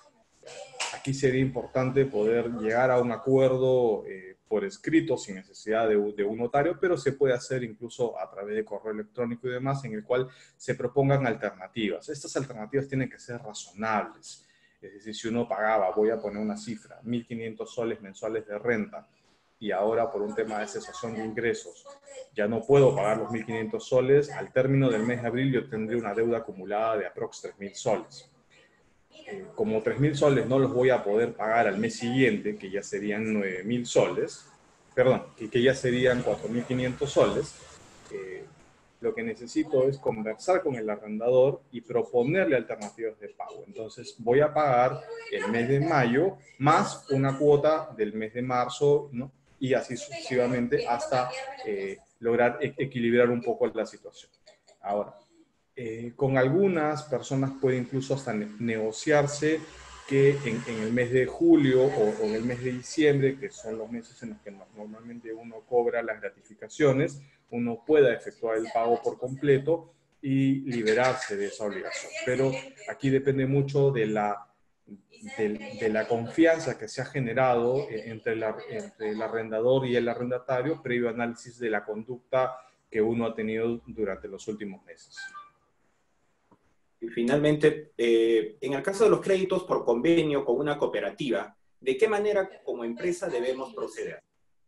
aquí sería importante poder llegar a un acuerdo eh, por escrito sin necesidad de, de un notario, pero se puede hacer incluso a través de correo electrónico y demás, en el cual se propongan alternativas. Estas alternativas tienen que ser razonables. Es decir, si uno pagaba, voy a poner una cifra, mil quinientos soles mensuales de renta, y ahora por un tema de cesación de ingresos ya no puedo pagar los mil quinientos soles, al término del mes de abril yo tendré una deuda acumulada de aproximadamente tres mil soles. Eh, como tres mil soles no los voy a poder pagar al mes siguiente, que ya serían nueve mil soles, perdón, que, que ya serían cuatro mil quinientos soles, eh, lo que necesito es conversar con el arrendador y proponerle alternativas de pago. Entonces voy a pagar el mes de mayo más una cuota del mes de marzo, ¿no? Y así sucesivamente hasta eh, lograr e equilibrar un poco la situación. Ahora, eh, con algunas personas puede incluso hasta ne negociarse que en, en el mes de julio o, o en el mes de diciembre, que son los meses en los que normalmente uno cobra las gratificaciones, uno pueda efectuar el pago por completo y liberarse de esa obligación. Pero aquí depende mucho de la, de, de la confianza que se ha generado entre, la, entre el arrendador y el arrendatario previo análisis de la conducta que uno ha tenido durante los últimos meses. Y finalmente, eh, en el caso de los créditos por convenio con una cooperativa, ¿de qué manera como empresa debemos proceder?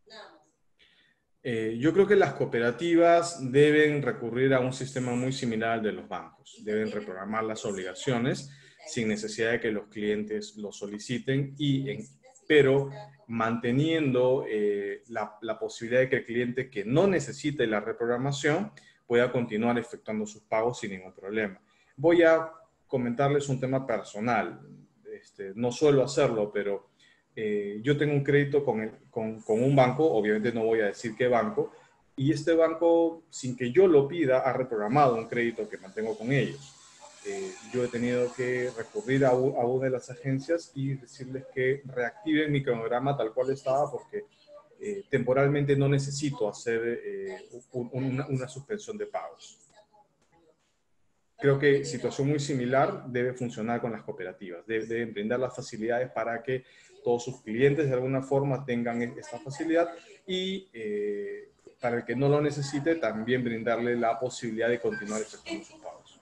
Eh, yo creo que las cooperativas deben recurrir a un sistema muy similar al de los bancos. Deben reprogramar las obligaciones sin necesidad de que los clientes lo soliciten, y en, pero manteniendo eh, la, la posibilidad de que el cliente que no necesite la reprogramación pueda continuar efectuando sus pagos sin ningún problema. Voy a comentarles un tema personal. Este, no suelo hacerlo, pero eh, yo tengo un crédito con, el, con, con un banco, obviamente no voy a decir qué banco, y este banco, sin que yo lo pida, ha reprogramado un crédito que mantengo con ellos. Eh, yo he tenido que recurrir a, u, a una de las agencias y decirles que reactiven mi cronograma tal cual estaba, porque eh, temporalmente no necesito hacer eh, un, una, una suspensión de pagos. Creo que situación muy similar debe funcionar con las cooperativas. Deben, deben brindar las facilidades para que todos sus clientes de alguna forma tengan esta facilidad, y eh, para el que no lo necesite también brindarle la posibilidad de continuar efectuando sus pagos.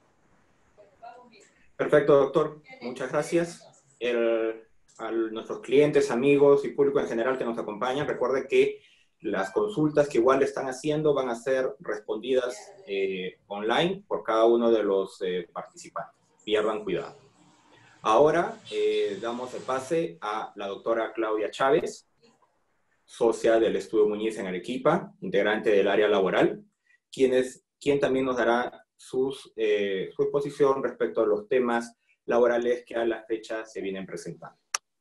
Perfecto, doctor. Muchas gracias. El, a nuestros clientes, amigos y público en general que nos acompañan, recuerde que las consultas que igual están haciendo van a ser respondidas eh, online por cada uno de los eh, participantes. Pierdan cuidado. Ahora eh, damos el pase a la doctora Claudia Chávez, socia del Estudio Muñiz en Arequipa, integrante del área laboral, quien, es, quien también nos dará sus, eh, su exposición respecto a los temas laborales que a la fecha se vienen presentando.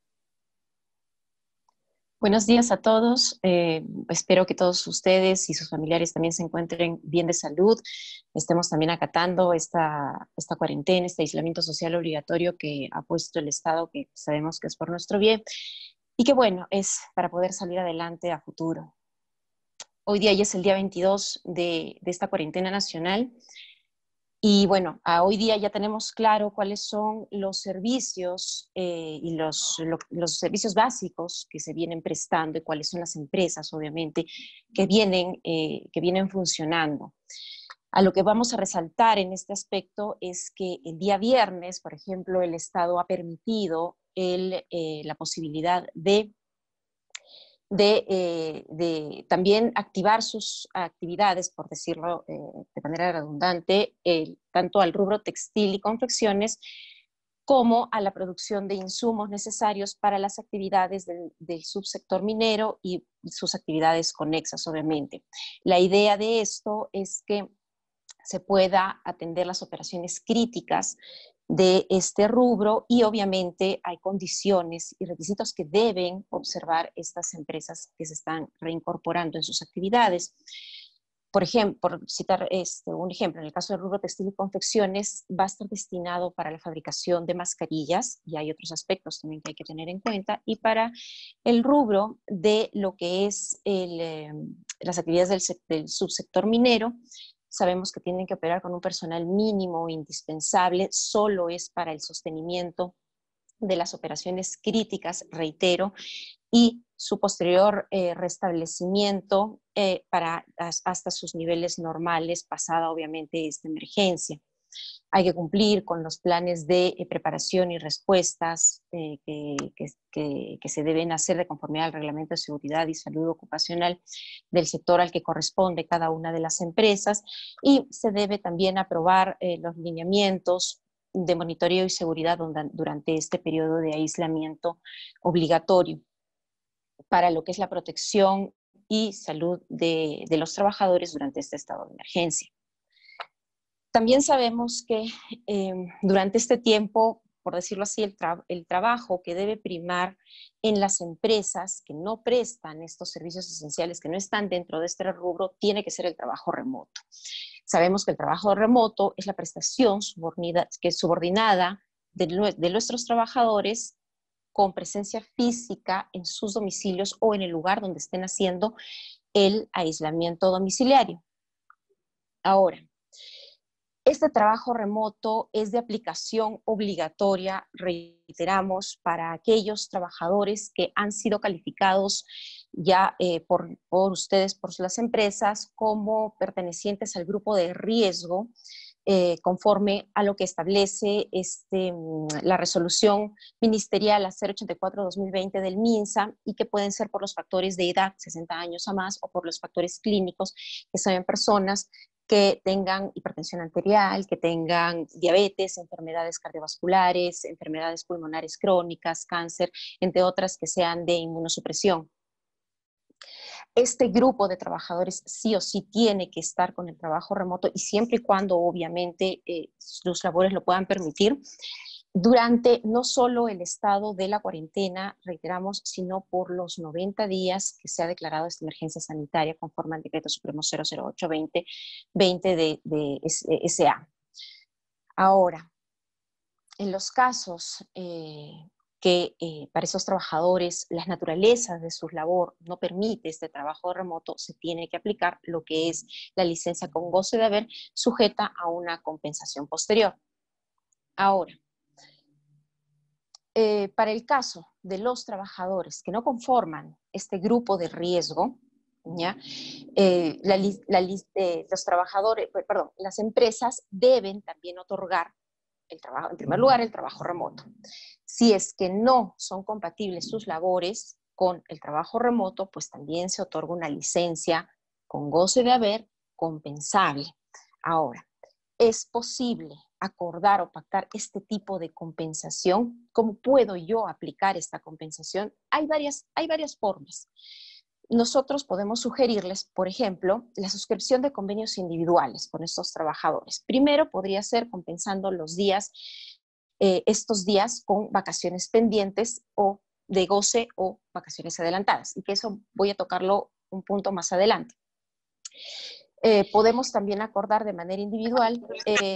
Buenos días a todos. Eh, espero que todos ustedes y sus familiares también se encuentren bien de salud. Estemos también acatando esta, esta cuarentena, este aislamiento social obligatorio que ha puesto el Estado, que sabemos que es por nuestro bien, y que bueno, es para poder salir adelante a futuro. Hoy día ya es el día veintidós de, de esta cuarentena nacional. Y bueno, a hoy día ya tenemos claro cuáles son los servicios eh, y los, lo, los servicios básicos que se vienen prestando, y cuáles son las empresas, obviamente, que vienen, eh, que vienen funcionando. A lo que vamos a resaltar en este aspecto es que el día viernes, por ejemplo, el Estado ha permitido el, eh, la posibilidad de De, eh, de también activar sus actividades, por decirlo eh, de manera redundante, eh, tanto al rubro textil y confecciones, como a la producción de insumos necesarios para las actividades del, del subsector minero y sus actividades conexas, obviamente. La idea de esto es que se pueda atender las operaciones críticas de este rubro, y obviamente hay condiciones y requisitos que deben observar estas empresas que se están reincorporando en sus actividades. Por ejemplo, por citar este, un ejemplo, en el caso del rubro textil y confecciones, va a estar destinado para la fabricación de mascarillas, y hay otros aspectos también que hay que tener en cuenta, y para el rubro de lo que es el, eh, las actividades del, del subsector minero, sabemos que tienen que operar con un personal mínimo indispensable, solo es para el sostenimiento de las operaciones críticas, reitero, y su posterior eh, restablecimiento eh, para hasta sus niveles normales, pasada obviamente esta emergencia. Hay que cumplir con los planes de eh, preparación y respuestas eh, que, que, que, que se deben hacer de conformidad al Reglamento de Seguridad y Salud Ocupacional del sector al que corresponde cada una de las empresas, y se debe también aprobar eh, los lineamientos de monitoreo y seguridad durante este periodo de aislamiento obligatorio para lo que es la protección y salud de, de los trabajadores durante este estado de emergencia. También sabemos que eh, durante este tiempo, por decirlo así, el, tra el trabajo que debe primar en las empresas que no prestan estos servicios esenciales, que no están dentro de este rubro, tiene que ser el trabajo remoto. Sabemos que el trabajo remoto es la prestación subordinada, que es subordinada de, de nuestros trabajadores con presencia física en sus domicilios o en el lugar donde estén haciendo el aislamiento domiciliario. Ahora, este trabajo remoto es de aplicación obligatoria, reiteramos, para aquellos trabajadores que han sido calificados ya eh, por, por ustedes, por las empresas, como pertenecientes al grupo de riesgo, eh, conforme a lo que establece este, la resolución ministerial A cero ochenta y cuatro guión dos mil veinte del MINSA, y que pueden ser por los factores de edad, sesenta años a más, o por los factores clínicos, que son personas que tengan hipertensión arterial, que tengan diabetes, enfermedades cardiovasculares, enfermedades pulmonares crónicas, cáncer, entre otras que sean de inmunosupresión. Este grupo de trabajadores sí o sí tiene que estar con el trabajo remoto y siempre y cuando obviamente eh, sus labores lo puedan permitir, durante no solo el estado de la cuarentena, reiteramos, sino por los noventa días que se ha declarado esta emergencia sanitaria conforme al Decreto Supremo cero cero ocho veinte veinte de, de S A. Ahora, en los casos eh, que eh, para esos trabajadores las naturalezas de su labor no permite este trabajo remoto, se tiene que aplicar lo que es la licencia con goce de haber sujeta a una compensación posterior. Ahora, Eh, para el caso de los trabajadores que no conforman este grupo de riesgo, ¿ya? Eh, la, la, eh, los trabajadores, perdón, las empresas deben también otorgar el trabajo, en primer lugar, el trabajo remoto. Si es que no son compatibles sus labores con el trabajo remoto, pues también se otorga una licencia con goce de haber compensable. Ahora, ¿es posible acordar o pactar este tipo de compensación? ¿Cómo puedo yo aplicar esta compensación? Hay varias, hay varias formas. Nosotros podemos sugerirles, por ejemplo, la suscripción de convenios individuales con estos trabajadores. Primero podría ser compensando los días, eh, estos días con vacaciones pendientes o de goce o vacaciones adelantadas. Y que eso voy a tocarlo un punto más adelante. Eh, podemos también acordar de manera individual, eh,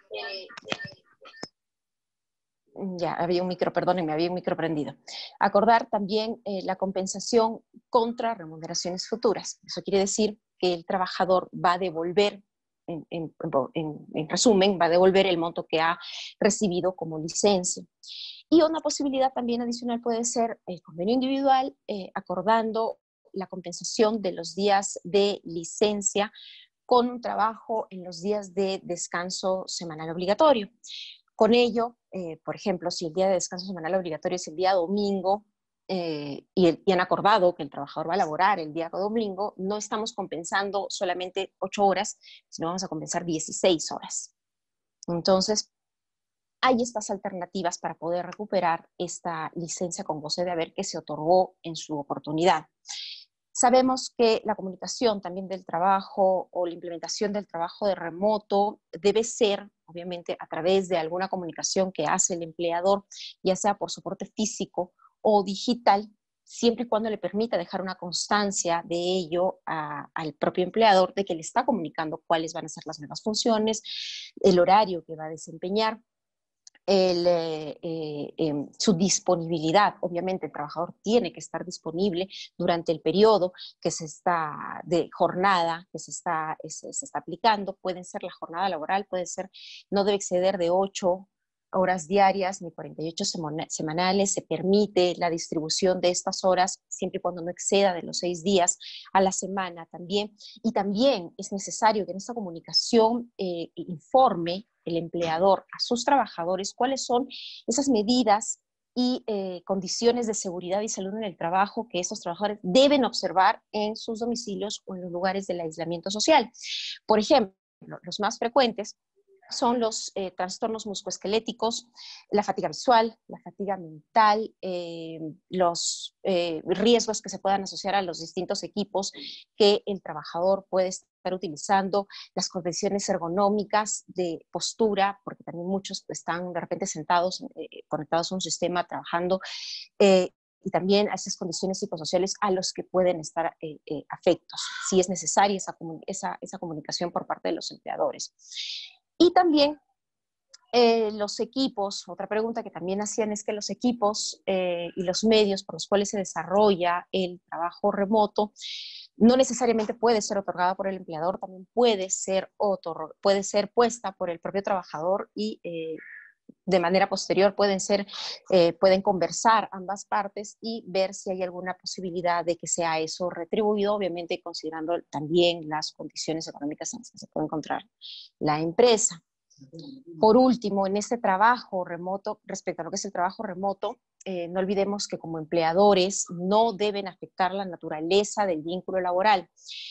ya había un micro, perdónenme, había un micro prendido, acordar también eh, la compensación contra remuneraciones futuras. Eso quiere decir que el trabajador va a devolver, en, en, en, en resumen, va a devolver el monto que ha recibido como licencia. Y una posibilidad también adicional puede ser el convenio individual, eh, acordando la compensación de los días de licencia con un trabajo en los días de descanso semanal obligatorio. Con ello, eh, por ejemplo, si el día de descanso semanal obligatorio es el día domingo eh, y, el, y han acordado que el trabajador va a laborar el día domingo, no estamos compensando solamente ocho horas, sino vamos a compensar dieciséis horas. Entonces, hay estas alternativas para poder recuperar esta licencia con goce de haber que se otorgó en su oportunidad. Sabemos que la comunicación también del trabajo o la implementación del trabajo de remoto debe ser, obviamente, a través de alguna comunicación que hace el empleador, ya sea por soporte físico o digital, siempre y cuando le permita dejar una constancia de ello a, al propio empleador de que le está comunicando cuáles van a ser las nuevas funciones, el horario que va a desempeñar. El, eh, eh, su disponibilidad. Obviamente el trabajador tiene que estar disponible durante el periodo que se está de jornada que se está, se, se está aplicando. Puede ser la jornada laboral, puede ser, no debe exceder de ocho horas diarias ni cuarenta y ocho semanales. Se permite la distribución de estas horas siempre y cuando no exceda de los seis días a la semana también. Y también es necesario que en esta comunicación eh, informe el empleador a sus trabajadores cuáles son esas medidas y eh, condiciones de seguridad y salud en el trabajo que esos trabajadores deben observar en sus domicilios o en los lugares del aislamiento social. Por ejemplo, los más frecuentes son los eh, trastornos musculoesqueléticos, la fatiga visual, la fatiga mental, eh, los eh, riesgos que se puedan asociar a los distintos equipos que el trabajador puede estar utilizando, las condiciones ergonómicas de postura, porque también muchos están de repente sentados, eh, conectados a un sistema, trabajando, eh, y también a esas condiciones psicosociales a los que pueden estar eh, eh, afectos, si es necesaria esa, esa, esa comunicación por parte de los empleadores. Y también eh, los equipos, otra pregunta que también hacían es que los equipos eh, y los medios por los cuales se desarrolla el trabajo remoto no necesariamente puede ser otorgada por el empleador, también puede ser, otor puede ser puesta por el propio trabajador y eh, de manera posterior pueden ser, eh, pueden conversar ambas partes y ver si hay alguna posibilidad de que sea eso retribuido, obviamente considerando también las condiciones económicas en las que se puede encontrar la empresa. Por último, en este trabajo remoto, respecto a lo que es el trabajo remoto, eh, no olvidemos que como empleadores no deben afectar la naturaleza del vínculo laboral.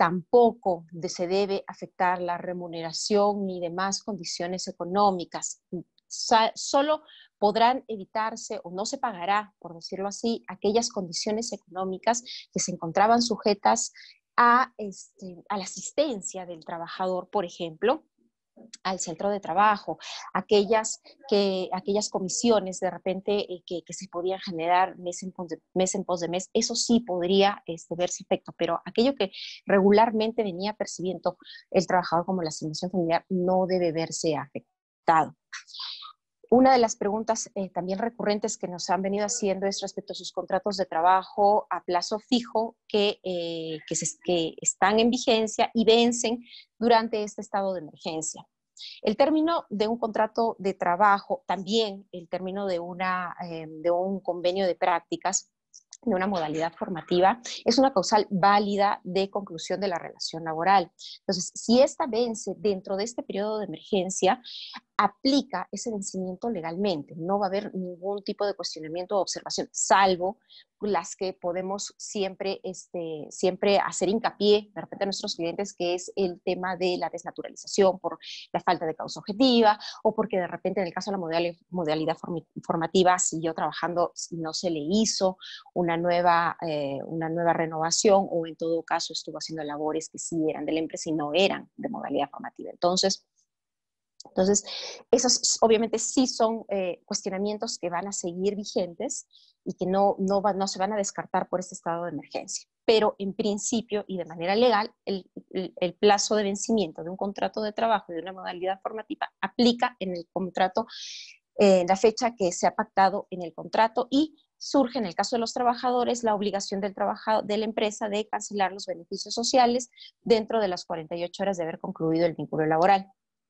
tampoco de, se debe afectar la remuneración ni demás condiciones económicas. Sa- solo podrán evitarse o no se pagará, por decirlo así, aquellas condiciones económicas que se encontraban sujetas a, este, a la asistencia del trabajador, por ejemplo, al centro de trabajo, aquellas, que, aquellas comisiones de repente eh, que, que se podían generar mes en pos de mes, en pos de mes, eso sí podría este, verse efecto, pero aquello que regularmente venía percibiendo el trabajador como la asignación familiar no debe verse afectado. Una de las preguntas eh, también recurrentes que nos han venido haciendo es respecto a sus contratos de trabajo a plazo fijo que, eh, que, se, que están en vigencia y vencen durante este estado de emergencia. El término de un contrato de trabajo, también el término de, una, eh, de un convenio de prácticas, de una modalidad formativa, es una causal válida de conclusión de la relación laboral. Entonces, si esta vence dentro de este periodo de emergencia, aplica ese vencimiento legalmente. No va a haber ningún tipo de cuestionamiento o observación, salvo las que podemos siempre, este, siempre hacer hincapié de repente a nuestros clientes, que es el tema de la desnaturalización por la falta de causa objetiva, o porque de repente en el caso de la modalidad formativa siguió trabajando y no se le hizo una nueva, eh, una nueva renovación, o en todo caso estuvo haciendo labores que sí eran de la empresa y no eran de modalidad formativa. Entonces, Entonces, esos obviamente sí son eh, cuestionamientos que van a seguir vigentes y que no, no, va, no se van a descartar por este estado de emergencia. Pero en principio y de manera legal, el, el, el plazo de vencimiento de un contrato de trabajo y de una modalidad formativa aplica en el contrato, en eh, la fecha que se ha pactado en el contrato, y surge en el caso de los trabajadores la obligación del trabajador, de la empresa, de cancelar los beneficios sociales dentro de las cuarenta y ocho horas de haber concluido el vínculo laboral.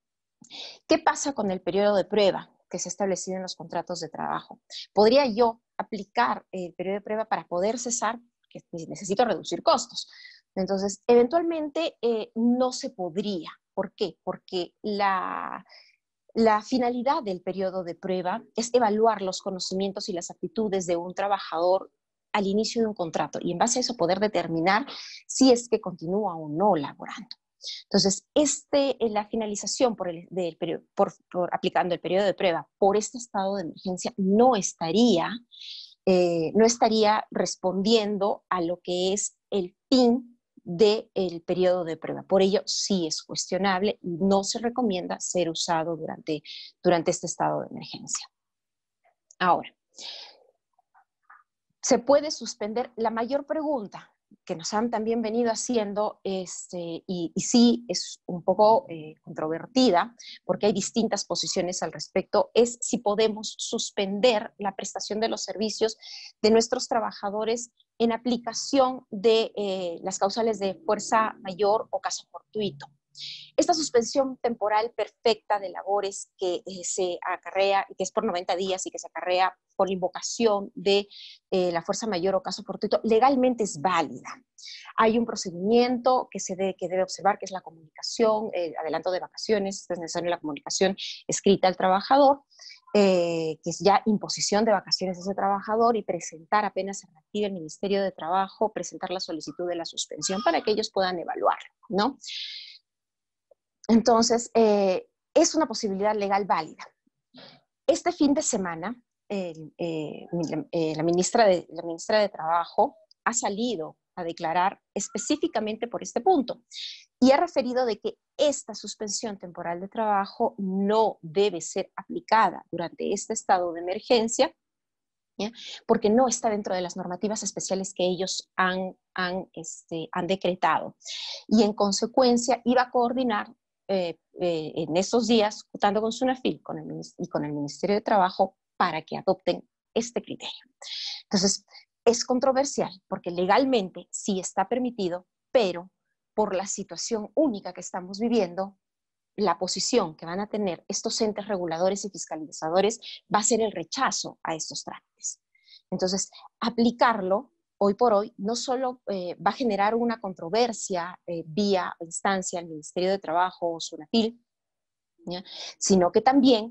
¿Qué pasa con el periodo de prueba que se ha establecido en los contratos de trabajo? ¿Podría yo aplicar el periodo de prueba para poder cesar? Que necesito reducir costos. Entonces, eventualmente eh, no se podría. ¿Por qué? Porque la, la finalidad del periodo de prueba es evaluar los conocimientos y las aptitudes de un trabajador al inicio de un contrato, y en base a eso poder determinar si es que continúa o no laborando. Entonces, este, la finalización por, el, del periodo, por, por aplicando el periodo de prueba por este estado de emergencia no estaría, eh, no estaría respondiendo a lo que es el fin del periodo de prueba. Por ello, sí es cuestionable y no se recomienda ser usado durante, durante este estado de emergencia. Ahora, ¿se puede suspender? La mayor pregunta que nos han también venido haciendo, este, y, y sí es un poco eh, controvertida, porque hay distintas posiciones al respecto, es si podemos suspender la prestación de los servicios de nuestros trabajadores en aplicación de eh, las causales de fuerza mayor o caso fortuito. Esta suspensión temporal perfecta de labores que eh, se acarrea, que es por noventa días y que se acarrea por la invocación de eh, la fuerza mayor o caso fortuito, legalmente es válida. Hay un procedimiento que se debe, que debe observar, que es la comunicación, eh, adelanto de vacaciones, es necesaria la comunicación escrita al trabajador, eh, que es ya imposición de vacaciones de ese trabajador, y presentar apenas se reactive el Ministerio de Trabajo, presentar la solicitud de la suspensión para que ellos puedan evaluar, ¿no? Entonces, eh, es una posibilidad legal válida. Este fin de semana, eh, eh, eh, la, ministra de, la ministra de Trabajo ha salido a declarar específicamente por este punto y ha referido de que esta suspensión temporal de trabajo no debe ser aplicada durante este estado de emergencia, ¿ya? Porque no está dentro de las normativas especiales que ellos han, han, este, han decretado. Y en consecuencia iba a coordinar Eh, eh, en estos días, tanto con SUNAFIL con el, y con el Ministerio de Trabajo, para que adopten este criterio. Entonces, es controversial porque legalmente sí está permitido, pero por la situación única que estamos viviendo, la posición que van a tener estos entes reguladores y fiscalizadores va a ser el rechazo a estos trámites. Entonces, aplicarlo hoy por hoy no solo eh, va a generar una controversia eh, vía instancia al Ministerio de Trabajo o SUNAFIL, ¿ya? Sino que también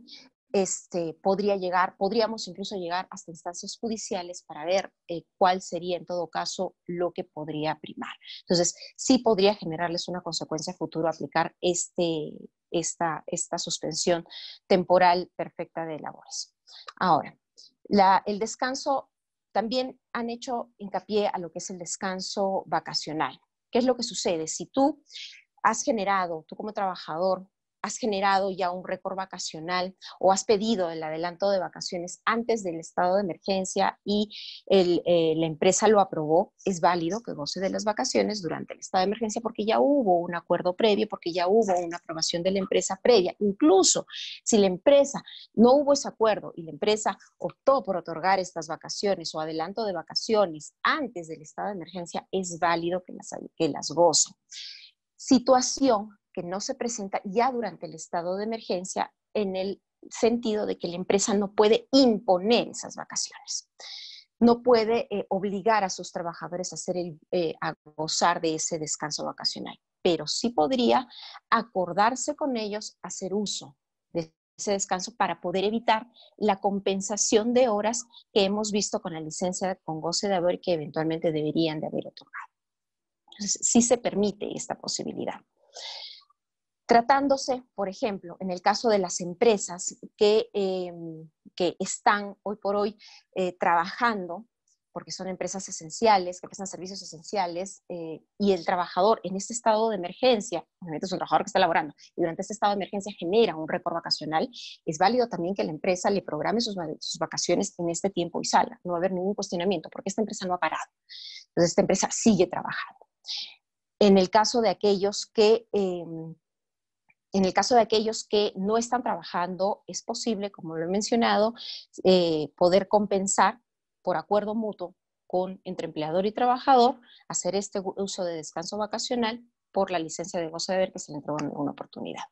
este, podría llegar, podríamos incluso llegar hasta instancias judiciales para ver eh, cuál sería en todo caso lo que podría primar. Entonces, sí podría generarles una consecuencia futuro aplicar este, esta, esta suspensión temporal perfecta de labores. Ahora, la, el descanso, también han hecho hincapié a lo que es el descanso vacacional. ¿Qué es lo que sucede? Si tú has generado, tú como trabajador, has generado ya un récord vacacional o has pedido el adelanto de vacaciones antes del estado de emergencia y el, eh, la empresa lo aprobó, es válido que goce de las vacaciones durante el estado de emergencia porque ya hubo un acuerdo previo, porque ya hubo una aprobación de la empresa previa. Incluso si la empresa no hubo ese acuerdo y la empresa optó por otorgar estas vacaciones o adelanto de vacaciones antes del estado de emergencia, es válido que las, que las goce. Situación que no se presenta ya durante el estado de emergencia en el sentido de que la empresa no puede imponer esas vacaciones. No puede eh, obligar a sus trabajadores a, hacer el, eh, a gozar de ese descanso vacacional, pero sí podría acordarse con ellos hacer uso de ese descanso para poder evitar la compensación de horas que hemos visto con la licencia con goce de haber que eventualmente deberían de haber otorgado. Entonces, sí se permite esta posibilidad. Tratándose, por ejemplo, en el caso de las empresas que, eh, que están hoy por hoy eh, trabajando, porque son empresas esenciales, que prestan servicios esenciales, eh, y el trabajador en este estado de emergencia, obviamente es un trabajador que está laborando, y durante este estado de emergencia genera un récord vacacional, es válido también que la empresa le programe sus, sus vacaciones en este tiempo y salga. No va a haber ningún cuestionamiento, porque esta empresa no ha parado. Entonces, esta empresa sigue trabajando. En el caso de aquellos que... Eh, En el caso de aquellos que no están trabajando, es posible, como lo he mencionado, eh, poder compensar por acuerdo mutuo con, entre empleador y trabajador, hacer este uso de descanso vacacional por la licencia de goce de haber que se le entregó en una oportunidad.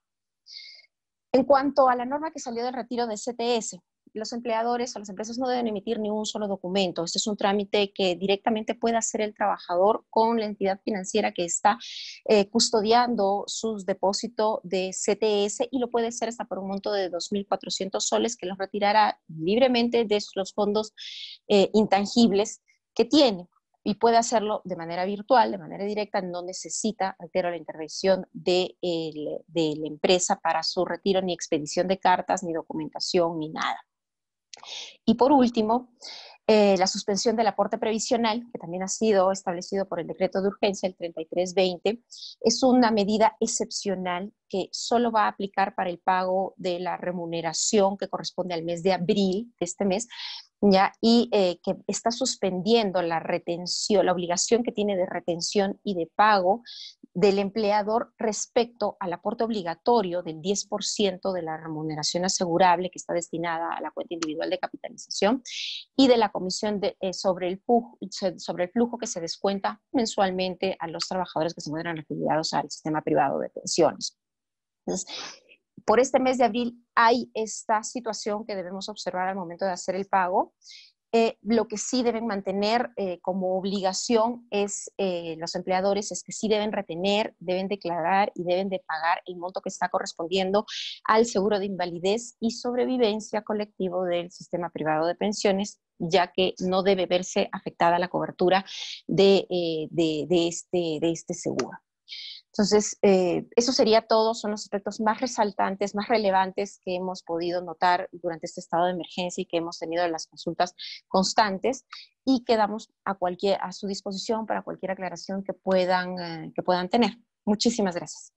En cuanto a la norma que salió del retiro de C T S, los empleadores o las empresas no deben emitir ni un solo documento. Este es un trámite que directamente puede hacer el trabajador con la entidad financiera que está eh, custodiando sus depósitos de C T S y lo puede hacer hasta por un monto de dos mil cuatrocientos soles que los retirará libremente de los fondos eh, intangibles que tiene. Y puede hacerlo de manera virtual, de manera directa, no necesita, reitero, la intervención de, el, de la empresa para su retiro, ni expedición de cartas, ni documentación, ni nada. Y por último, eh, la suspensión del aporte previsional, que también ha sido establecido por el decreto de urgencia, el treinta y tres veinte, es una medida excepcional que solo va a aplicar para el pago de la remuneración que corresponde al mes de abril de este mes, ¿ya? Y eh, que está suspendiendo la retención, la obligación que tiene de retención y de pago del empleador respecto al aporte obligatorio del diez por ciento de la remuneración asegurable que está destinada a la cuenta individual de capitalización y de la comisión de, eh, sobre, el flujo, sobre el flujo que se descuenta mensualmente a los trabajadores que se encuentran afiliados al sistema privado de pensiones. Entonces, por este mes de abril hay esta situación que debemos observar al momento de hacer el pago. Eh, lo que sí deben mantener eh, como obligación es eh, los empleadores es que sí deben retener, deben declarar y deben de pagar el monto que está correspondiendo al seguro de invalidez y sobrevivencia colectivo del sistema privado de pensiones, ya que no debe verse afectada la cobertura de, eh, de, de, este, de este seguro. Entonces, eh, eso sería todo, son los aspectos más resaltantes, más relevantes que hemos podido notar durante este estado de emergencia y que hemos tenido en las consultas constantes y quedamos a, cualquier, a su disposición para cualquier aclaración que puedan, eh, que puedan tener. Muchísimas gracias.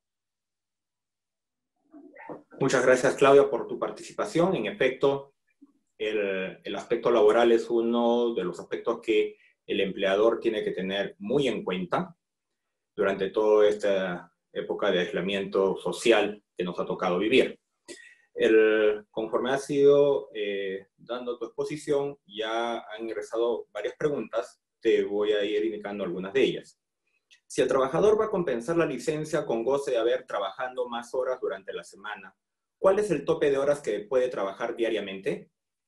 Muchas gracias, Claudia, por tu participación. En efecto, el, el aspecto laboral es uno de los aspectos que el empleador tiene que tener muy en cuenta durante toda esta época de aislamiento social que nos ha tocado vivir. El, conforme has ido eh, dando tu exposición, ya han ingresado varias preguntas, te voy a ir indicando algunas de ellas. Si el trabajador va a compensar la licencia con goce de haber trabajando más horas durante la semana, ¿cuál es el tope de horas que puede trabajar diariamente?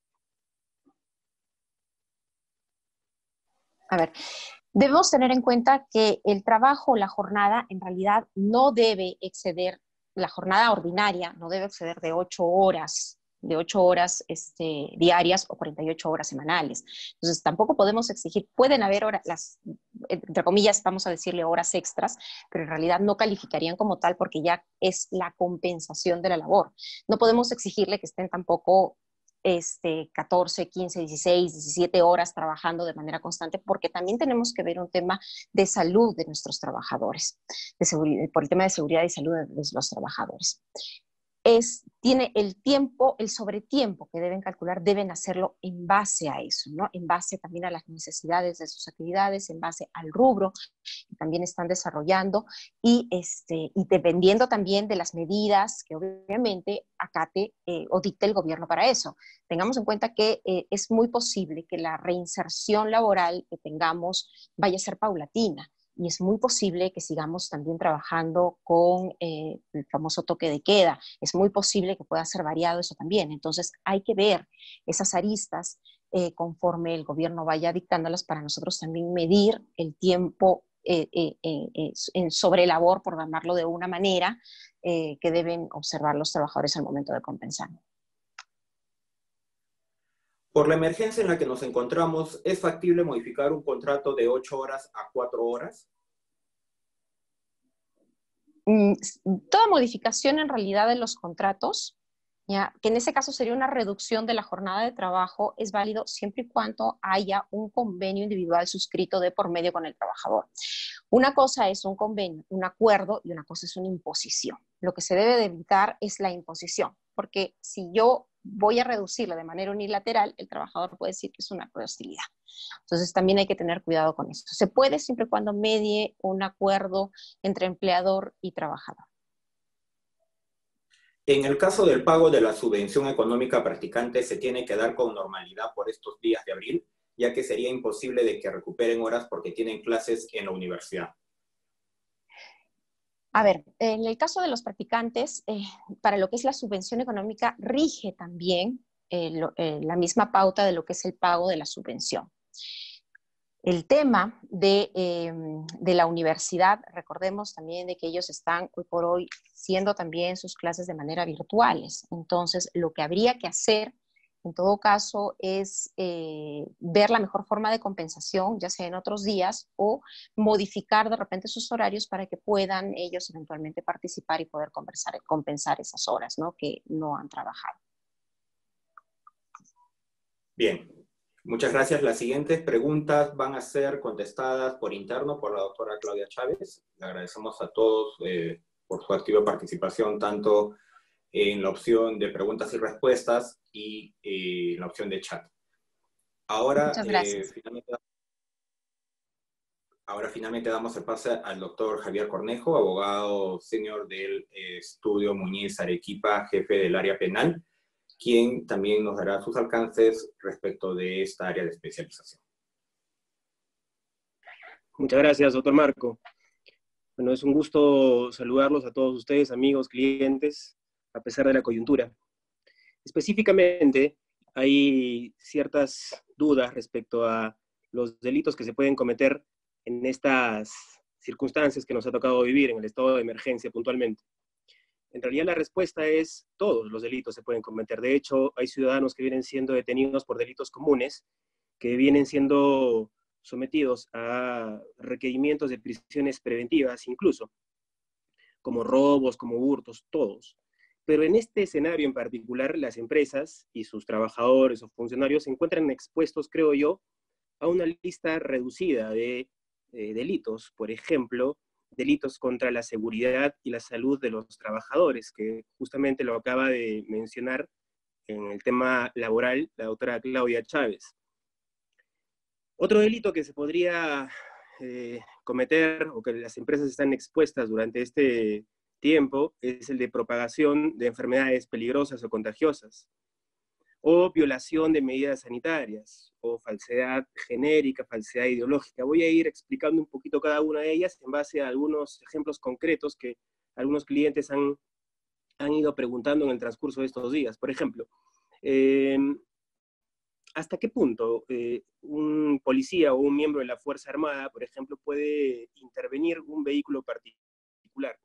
A ver, debemos tener en cuenta que el trabajo, la jornada, en realidad no debe exceder, la jornada ordinaria no debe exceder de ocho horas de ocho horas este, diarias o cuarenta y ocho horas semanales. Entonces, tampoco podemos exigir, pueden haber horas, las, entre comillas, vamos a decirle horas extras, pero en realidad no calificarían como tal porque ya es la compensación de la labor. No podemos exigirle que estén tampoco este, catorce, quince, dieciséis, diecisiete horas trabajando de manera constante, porque también tenemos que ver un tema de salud de nuestros trabajadores, de seguridad, por el tema de seguridad y salud de los trabajadores. Es, tiene el tiempo, el sobretiempo que deben calcular, deben hacerlo en base a eso, ¿no? En base también a las necesidades de sus actividades, en base al rubro que también están desarrollando y, este, y dependiendo también de las medidas que obviamente acate eh, o dicte el gobierno para eso. Tengamos en cuenta que eh, es muy posible que la reinserción laboral que tengamos vaya a ser paulatina. Y es muy posible que sigamos también trabajando con eh, el famoso toque de queda. Es muy posible que pueda ser variado eso también. Entonces hay que ver esas aristas eh, conforme el gobierno vaya dictándolas para nosotros también medir el tiempo eh, eh, eh, en sobrelabor, por llamarlo de una manera, eh, que deben observar los trabajadores al momento de compensar. Por la emergencia en la que nos encontramos, ¿es factible modificar un contrato de ocho horas a cuatro horas? Toda modificación en realidad de los contratos, ya, que en ese caso sería una reducción de la jornada de trabajo, es válido siempre y cuando haya un convenio individual suscrito de por medio con el trabajador. Una cosa es un convenio, un acuerdo, y una cosa es una imposición. Lo que se debe de evitar es la imposición, porque si yo voy a reducirla de manera unilateral, el trabajador puede decir que es una hostilidad. Entonces también hay que tener cuidado con esto. Se puede siempre y cuando medie un acuerdo entre empleador y trabajador. En el caso del pago de la subvención económica a practicantes, se tiene que dar con normalidad por estos días de abril, ya que sería imposible de que recuperen horas porque tienen clases en la universidad. A ver, en el caso de los practicantes, eh, para lo que es la subvención económica, rige también eh, lo, eh, la misma pauta de lo que es el pago de la subvención. El tema de, eh, de la universidad, recordemos también de que ellos están hoy por hoy siendo también sus clases de manera virtuales. Entonces, lo que habría que hacer, en todo caso, es eh, ver la mejor forma de compensación, ya sea en otros días, o modificar de repente sus horarios para que puedan ellos eventualmente participar y poder compensar, compensar esas horas, ¿no?, que no han trabajado. Bien. Muchas gracias. Las siguientes preguntas van a ser contestadas por interno por la doctora Claudia Chávez. Le agradecemos a todos eh, por su activa participación, tanto en la opción de preguntas y respuestas y eh, en la opción de chat. Ahora, Muchas gracias. Eh, finalmente, ahora finalmente damos el pase al doctor Javier Cornejo, abogado senior del eh, estudio Muñiz Arequipa, jefe del área penal, quien también nos dará sus alcances respecto de esta área de especialización. Muchas gracias, doctor Marco. Bueno, es un gusto saludarlos a todos ustedes, amigos, clientes, a pesar de la coyuntura. Específicamente, hay ciertas dudas respecto a los delitos que se pueden cometer en estas circunstancias que nos ha tocado vivir en el estado de emergencia puntualmente. En realidad la respuesta es todos los delitos se pueden cometer. De hecho, hay ciudadanos que vienen siendo detenidos por delitos comunes, que vienen siendo sometidos a requerimientos de prisiones preventivas incluso, como robos, como hurtos, todos. Pero en este escenario en particular, las empresas y sus trabajadores o funcionarios se encuentran expuestos, creo yo, a una lista reducida de eh, delitos. Por ejemplo, delitos contra la seguridad y la salud de los trabajadores, que justamente lo acaba de mencionar en el tema laboral la doctora Claudia Chávez. Otro delito que se podría eh, cometer o que las empresas están expuestas durante este tiempo es el de propagación de enfermedades peligrosas o contagiosas, o violación de medidas sanitarias, o falsedad genérica, falsedad ideológica. Voy a ir explicando un poquito cada una de ellas en base a algunos ejemplos concretos que algunos clientes han, han ido preguntando en el transcurso de estos días. Por ejemplo, eh, ¿hasta qué punto eh, un policía o un miembro de la Fuerza Armada, por ejemplo, puede intervenir un vehículo particular?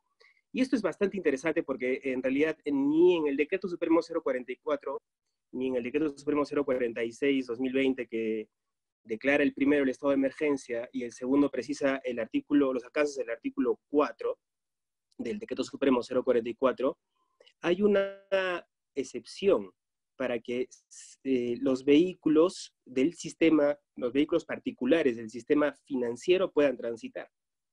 Y esto es bastante interesante porque en realidad ni en el Decreto Supremo cero cuarenta y cuatro, ni en el Decreto Supremo cero cuarenta y seis dos mil veinte, que declara el primero el estado de emergencia y el segundo precisa el artículo, los alcances del artículo cuatro del Decreto Supremo cero cuarenta y cuatro, hay una excepción para que eh, los vehículos del sistema, los vehículos particulares del sistema financiero puedan transitar.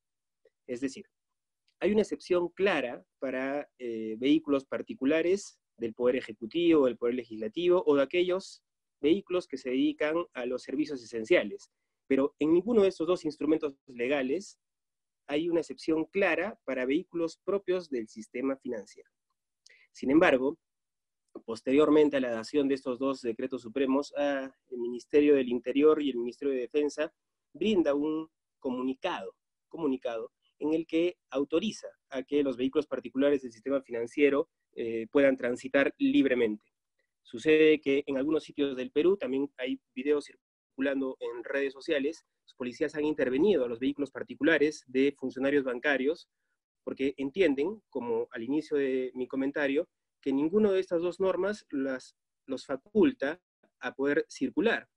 Es decir, hay una excepción clara para eh, vehículos particulares del Poder Ejecutivo, del Poder Legislativo o de aquellos vehículos que se dedican a los servicios esenciales. Pero en ninguno de estos dos instrumentos legales hay una excepción clara para vehículos propios del sistema financiero. Sin embargo, posteriormente a la dación de estos dos decretos supremos, el Ministerio del Interior y el Ministerio de Defensa brinda un comunicado, comunicado en el que autoriza a que los vehículos particulares del sistema financiero eh, puedan transitar libremente. Sucede que en algunos sitios del Perú también hay videos circulando en redes sociales. Los policías han intervenido a los vehículos particulares de funcionarios bancarios porque entienden, como al inicio de mi comentario, que ninguna de estas dos normas las, los faculta a poder circular.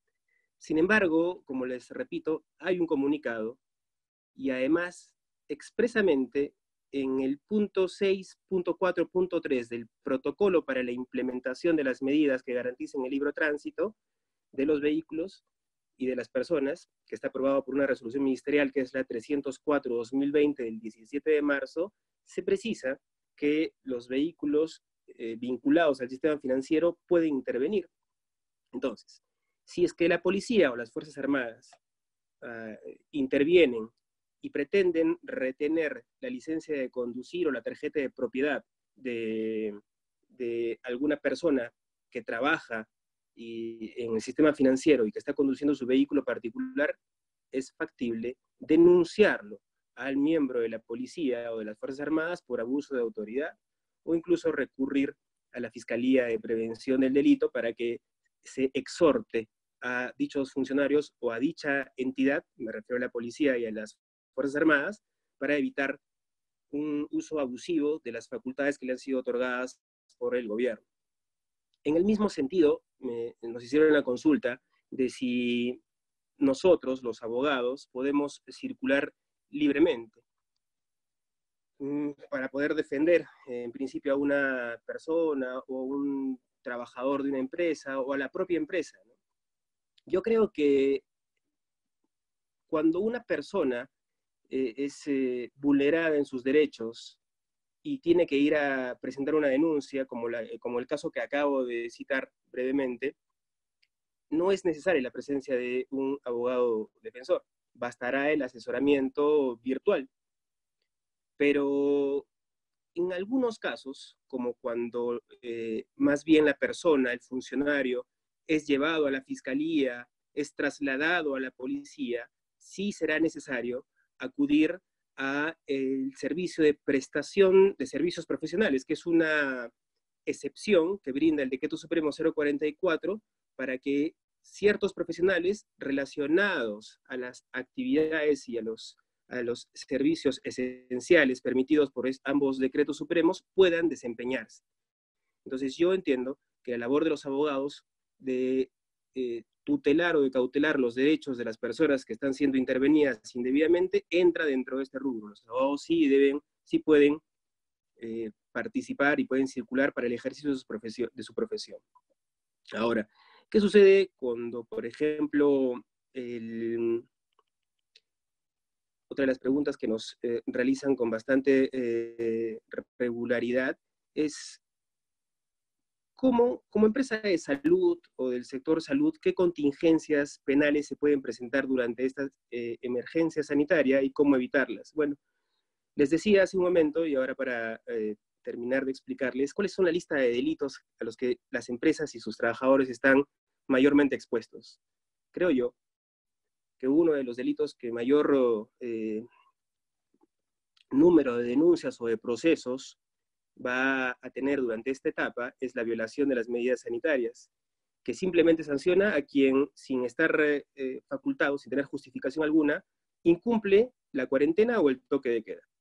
Sin embargo, como les repito, hay un comunicado y además expresamente en el punto seis punto cuatro punto tres del protocolo para la implementación de las medidas que garanticen el libre tránsito de los vehículos y de las personas, que está aprobado por una resolución ministerial que es la trescientos cuatro guión dos mil veinte del diecisiete de marzo, se precisa que los vehículos eh, vinculados al sistema financiero pueden intervenir. Entonces, si es que la policía o las Fuerzas Armadas uh, intervienen y pretenden retener la licencia de conducir o la tarjeta de propiedad de, de alguna persona que trabaja y, en el sistema financiero y que está conduciendo su vehículo particular, es factible denunciarlo al miembro de la policía o de las Fuerzas Armadas por abuso de autoridad, o incluso recurrir a la Fiscalía de Prevención del Delito para que se exhorte a dichos funcionarios o a dicha entidad, me refiero a la policía y a las Fuerzas Armadas, para evitar un uso abusivo de las facultades que le han sido otorgadas por el gobierno. En el mismo sentido, me, nos hicieron la consulta de si nosotros, los abogados, podemos circular libremente para poder defender, en principio, a una persona o un trabajador de una empresa o a la propia empresa, ¿no? Yo creo que cuando una persona eh, es eh, vulnerada en sus derechos y tiene que ir a presentar una denuncia, como, la, como el caso que acabo de citar brevemente, no es necesaria la presencia de un abogado defensor. Bastará el asesoramiento virtual. Pero en algunos casos, como cuando eh, más bien la persona, el funcionario, es llevado a la fiscalía, es trasladado a la policía, sí será necesario acudir a el servicio de prestación de servicios profesionales, que es una excepción que brinda el Decreto Supremo cero cuarenta y cuatro para que ciertos profesionales relacionados a las actividades y a los a los servicios esenciales permitidos por ambos decretos supremos puedan desempeñarse. Entonces yo entiendo que la labor de los abogados de eh, tutelar o de cautelar los derechos de las personas que están siendo intervenidas indebidamente entra dentro de este rubro. Los abogados sí deben, sí pueden eh, participar y pueden circular para el ejercicio de su profesión. De su profesión. Ahora, ¿qué sucede cuando, por ejemplo, el... Otra de las preguntas que nos eh, realizan con bastante eh, regularidad es ¿cómo, como empresa de salud o del sector salud, qué contingencias penales se pueden presentar durante esta eh, emergencia sanitaria y cómo evitarlas? Bueno, les decía hace un momento, y ahora para eh, terminar de explicarles, cuáles son la lista de delitos a los que las empresas y sus trabajadores están mayormente expuestos. Creo yo que uno de los delitos que mayor eh, número de denuncias o de procesos va a tener durante esta etapa es la violación de las medidas sanitarias, que simplemente sanciona a quien, sin estar eh, facultado, sin tener justificación alguna, incumple la cuarentena o el toque de queda.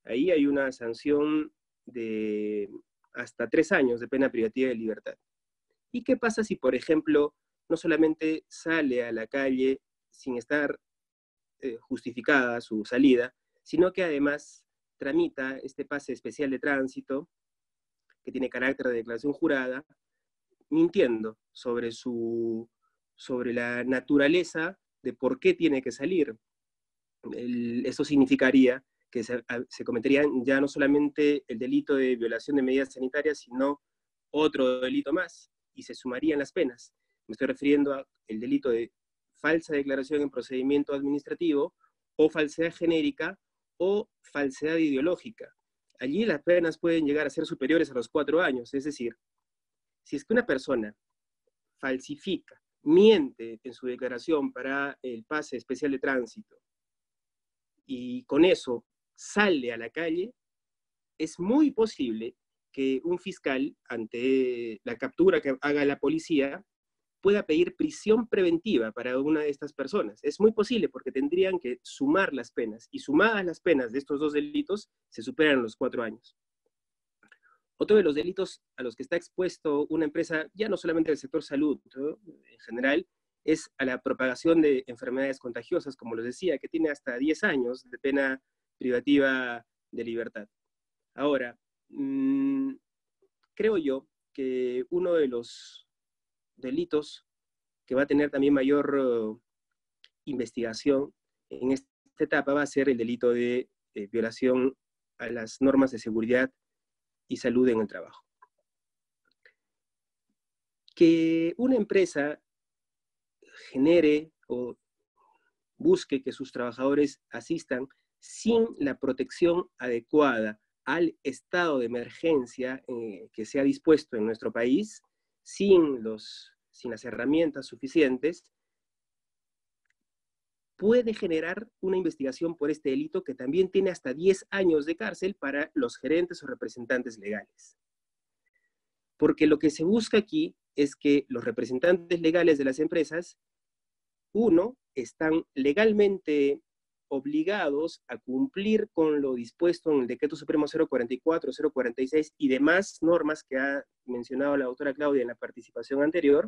Ahí hay una sanción de hasta tres años de pena privativa de libertad. ¿Y qué pasa si, por ejemplo, no solamente sale a la calle sin estar eh, justificada su salida, sino que además tramita este pase especial de tránsito, que tiene carácter de declaración jurada, mintiendo sobre, su, sobre la naturaleza de por qué tiene que salir? El, eso significaría que se, se cometería ya no solamente el delito de violación de medidas sanitarias, sino otro delito más, y se sumarían las penas. Me estoy refiriendo al delito de falsa declaración en procedimiento administrativo, o falsedad genérica, o falsedad ideológica. Allí las penas pueden llegar a ser superiores a los cuatro años, es decir, si es que una persona falsifica, miente en su declaración para el pase especial de tránsito, y con eso sale a la calle, es muy posible que un fiscal, ante la captura que haga la policía, pueda pedir prisión preventiva para una de estas personas. Es muy posible, porque tendrían que sumar las penas, y sumadas las penas de estos dos delitos, se superan los cuatro años. Otro de los delitos a los que está expuesto una empresa, ya no solamente del sector salud, ¿no?, en general, es a la propagación de enfermedades contagiosas, como les decía, que tiene hasta diez años de pena privativa de libertad. Ahora, mmm, creo yo que uno de los delitos que va a tener también mayor uh, investigación en esta etapa va a ser el delito de eh, violación a las normas de seguridad y salud en el trabajo. Que una empresa genere o busque que sus trabajadores asistan sin la protección adecuada al estado de emergencia eh, que se ha dispuesto en nuestro país, sin, los, sin las herramientas suficientes, puede generar una investigación por este delito que también tiene hasta diez años de cárcel para los gerentes o representantes legales. Porque lo que se busca aquí es que los representantes legales de las empresas, uno, están legalmente obligados a cumplir con lo dispuesto en el Decreto Supremo cero cuarenta y cuatro, cero cuarenta y seis y demás normas que ha mencionado la doctora Claudia en la participación anterior,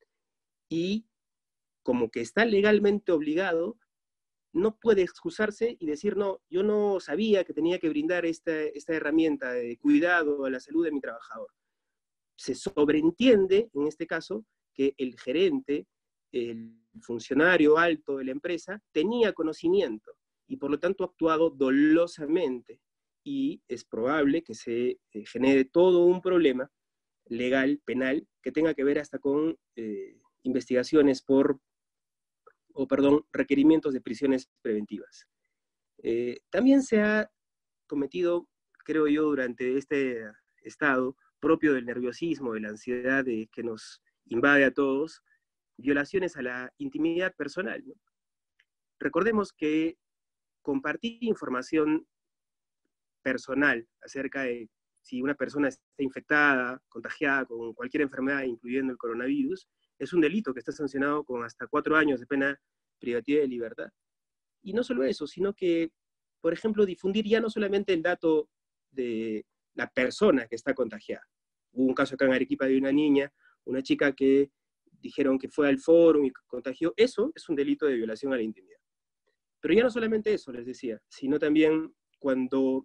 y como que está legalmente obligado, no puede excusarse y decir, no, yo no sabía que tenía que brindar esta, esta herramienta de cuidado a la salud de mi trabajador. Se sobreentiende, en este caso, que el gerente, el funcionario alto de la empresa, tenía conocimiento y por lo tanto ha actuado dolosamente, y es probable que se eh, genere todo un problema legal, penal, que tenga que ver hasta con eh, investigaciones por, o perdón, requerimientos de prisiones preventivas. Eh, también se ha cometido, creo yo, durante este estado propio del nerviosismo, de la ansiedad de, que nos invade a todos, violaciones a la intimidad personal, ¿no? Recordemos que compartir información personal acerca de si una persona está infectada, contagiada con cualquier enfermedad, incluyendo el coronavirus, es un delito que está sancionado con hasta cuatro años de pena privativa de libertad. Y no solo eso, sino que, por ejemplo, difundir ya no solamente el dato de la persona que está contagiada. Hubo un caso acá en Arequipa de una niña, una chica que dijeron que fue al foro y contagió. Eso es un delito de violación a la intimidad. Pero ya no solamente eso, les decía, sino también cuando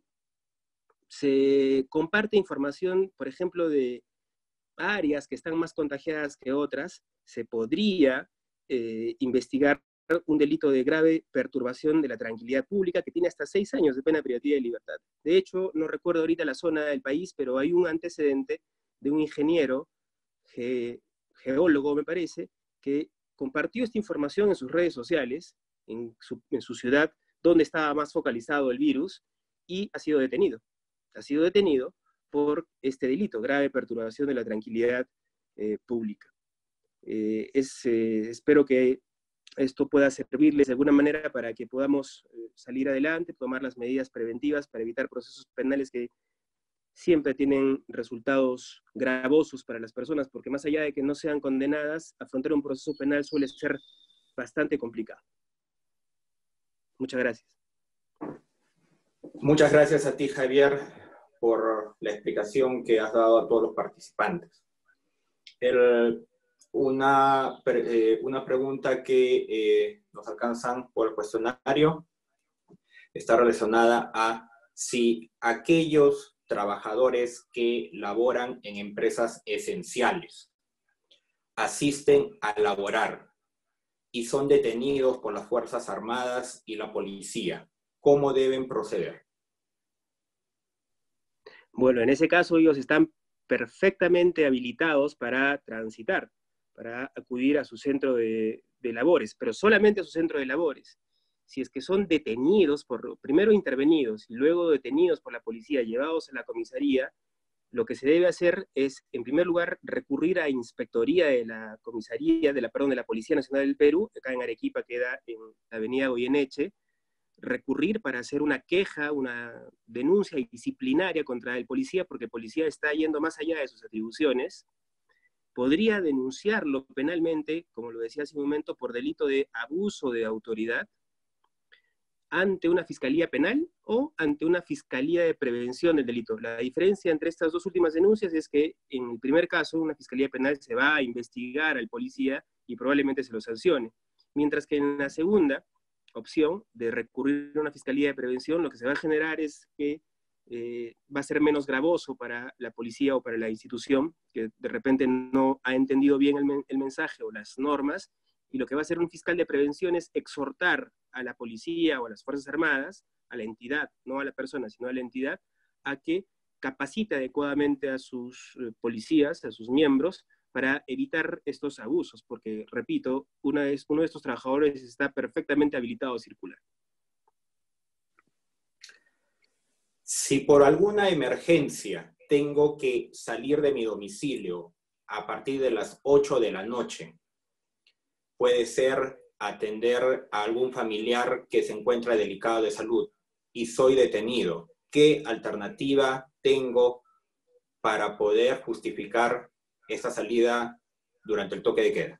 se comparte información, por ejemplo, de áreas que están más contagiadas que otras, se podría eh, investigar un delito de grave perturbación de la tranquilidad pública que tiene hasta seis años de pena privativa de libertad. De hecho, no recuerdo ahorita la zona del país, pero hay un antecedente de un ingeniero, ge, geólogo me parece, que compartió esta información en sus redes sociales, en su, en su ciudad, donde estaba más focalizado el virus, y ha sido detenido. Ha sido detenido por este delito, grave perturbación de la tranquilidad eh, pública. Eh, es, eh, espero que esto pueda servirles de alguna manera para que podamos eh, salir adelante, tomar las medidas preventivas para evitar procesos penales que siempre tienen resultados gravosos para las personas, porque más allá de que no sean condenadas, afrontar un proceso penal suele ser bastante complicado. Muchas gracias. Muchas gracias a ti, Javier, por la explicación que has dado a todos los participantes. El, una, eh, una pregunta que eh, nos alcanzan por el cuestionario está relacionada a si aquellos trabajadores que laboran en empresas esenciales asisten a laborar y son detenidos por las Fuerzas Armadas y la policía, ¿cómo deben proceder? Bueno, en ese caso ellos están perfectamente habilitados para transitar, para acudir a su centro de, de labores, pero solamente a su centro de labores. Si es que son detenidos, por, primero intervenidos y luego detenidos por la policía, llevados a la comisaría, lo que se debe hacer es, en primer lugar, recurrir a inspectoría de la comisaría, de la, perdón, de la Policía Nacional del Perú, acá en Arequipa queda en la avenida Goyeneche, recurrir para hacer una queja, una denuncia disciplinaria contra el policía, porque el policía está yendo más allá de sus atribuciones. Podría denunciarlo penalmente, como lo decía hace un momento, por delito de abuso de autoridad, ante una fiscalía penal o ante una fiscalía de prevención del delito. La diferencia entre estas dos últimas denuncias es que en el primer caso, una fiscalía penal se va a investigar al policía y probablemente se lo sancione, mientras que en la segunda opción de recurrir a una fiscalía de prevención, lo que se va a generar es que eh, va a ser menos gravoso para la policía o para la institución, que de repente no ha entendido bien el, men el mensaje o las normas, y lo que va a hacer un fiscal de prevención es exhortar a la policía o a las Fuerzas Armadas, a la entidad, no a la persona, sino a la entidad, a que capacite adecuadamente a sus eh, policías, a sus miembros, para evitar estos abusos, porque, repito, una vez, uno de estos trabajadores está perfectamente habilitado a circular. Si por alguna emergencia tengo que salir de mi domicilio a partir de las ocho de la noche, puede ser atender a algún familiar que se encuentra delicado de salud y soy detenido, ¿qué alternativa tengo para poder justificar esta salida durante el toque de queda?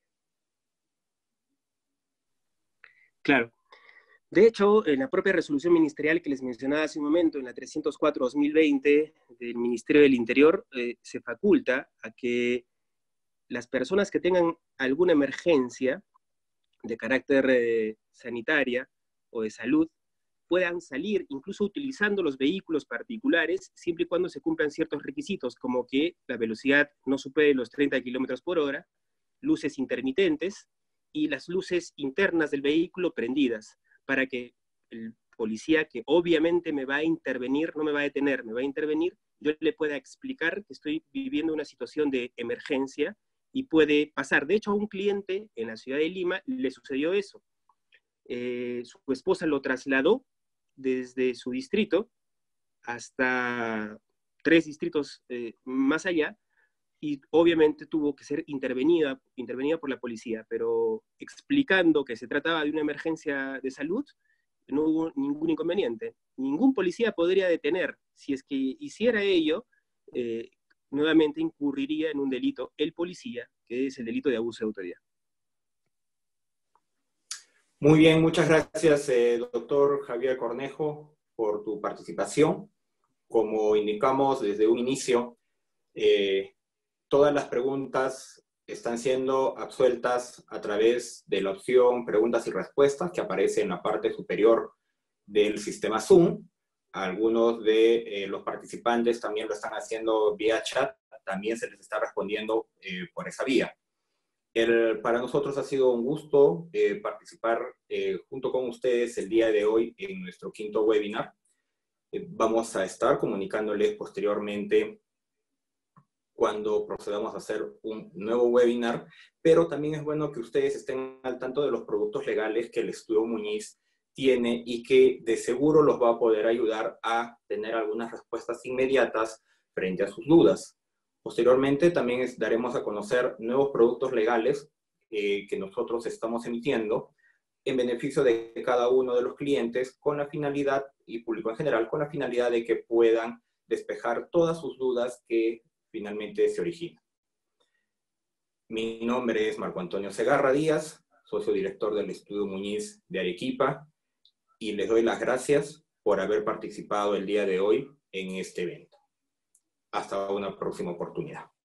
Claro. De hecho, en la propia resolución ministerial que les mencionaba hace un momento, en la trescientos cuatro barra dos mil veinte del Ministerio del Interior, eh, se faculta a que las personas que tengan alguna emergencia de carácter eh, sanitaria o de salud puedan salir incluso utilizando los vehículos particulares siempre y cuando se cumplan ciertos requisitos, como que la velocidad no supere los treinta kilómetros por hora, luces intermitentes y las luces internas del vehículo prendidas, para que el policía, que obviamente me va a intervenir, no me va a detener, me va a intervenir, yo le pueda explicar que estoy viviendo una situación de emergencia y puede pasar. De hecho, a un cliente en la ciudad de Lima le sucedió eso. Eh, su esposa lo trasladó desde su distrito hasta tres distritos eh, más allá, y obviamente tuvo que ser intervenida, intervenida por la policía, pero explicando que se trataba de una emergencia de salud, no hubo ningún inconveniente. Ningún policía podría detener. Si es que hiciera ello, eh, nuevamente incurriría en un delito el policía, que es el delito de abuso de autoridad. Muy bien, muchas gracias, eh, doctor Javier Cornejo, por tu participación. Como indicamos desde un inicio, eh, todas las preguntas están siendo absueltas a través de la opción preguntas y respuestas que aparece en la parte superior del sistema Zoom. Algunos de eh, los participantes también lo están haciendo vía chat, también se les está respondiendo eh, por esa vía. El, para nosotros ha sido un gusto eh, participar eh, junto con ustedes el día de hoy en nuestro quinto webinar. Eh, vamos a estar comunicándoles posteriormente cuando procedamos a hacer un nuevo webinar, pero también es bueno que ustedes estén al tanto de los productos legales que el Estudio Muñiz tiene y que de seguro los va a poder ayudar a tener algunas respuestas inmediatas frente a sus dudas. Posteriormente también es, daremos a conocer nuevos productos legales eh, que nosotros estamos emitiendo en beneficio de cada uno de los clientes con la finalidad, y público en general, con la finalidad de que puedan despejar todas sus dudas que finalmente se originan. Mi nombre es Marco Antonio Segarra Díaz, socio director del Estudio Muñiz de Arequipa, y les doy las gracias por haber participado el día de hoy en este evento. Hasta una próxima oportunidad.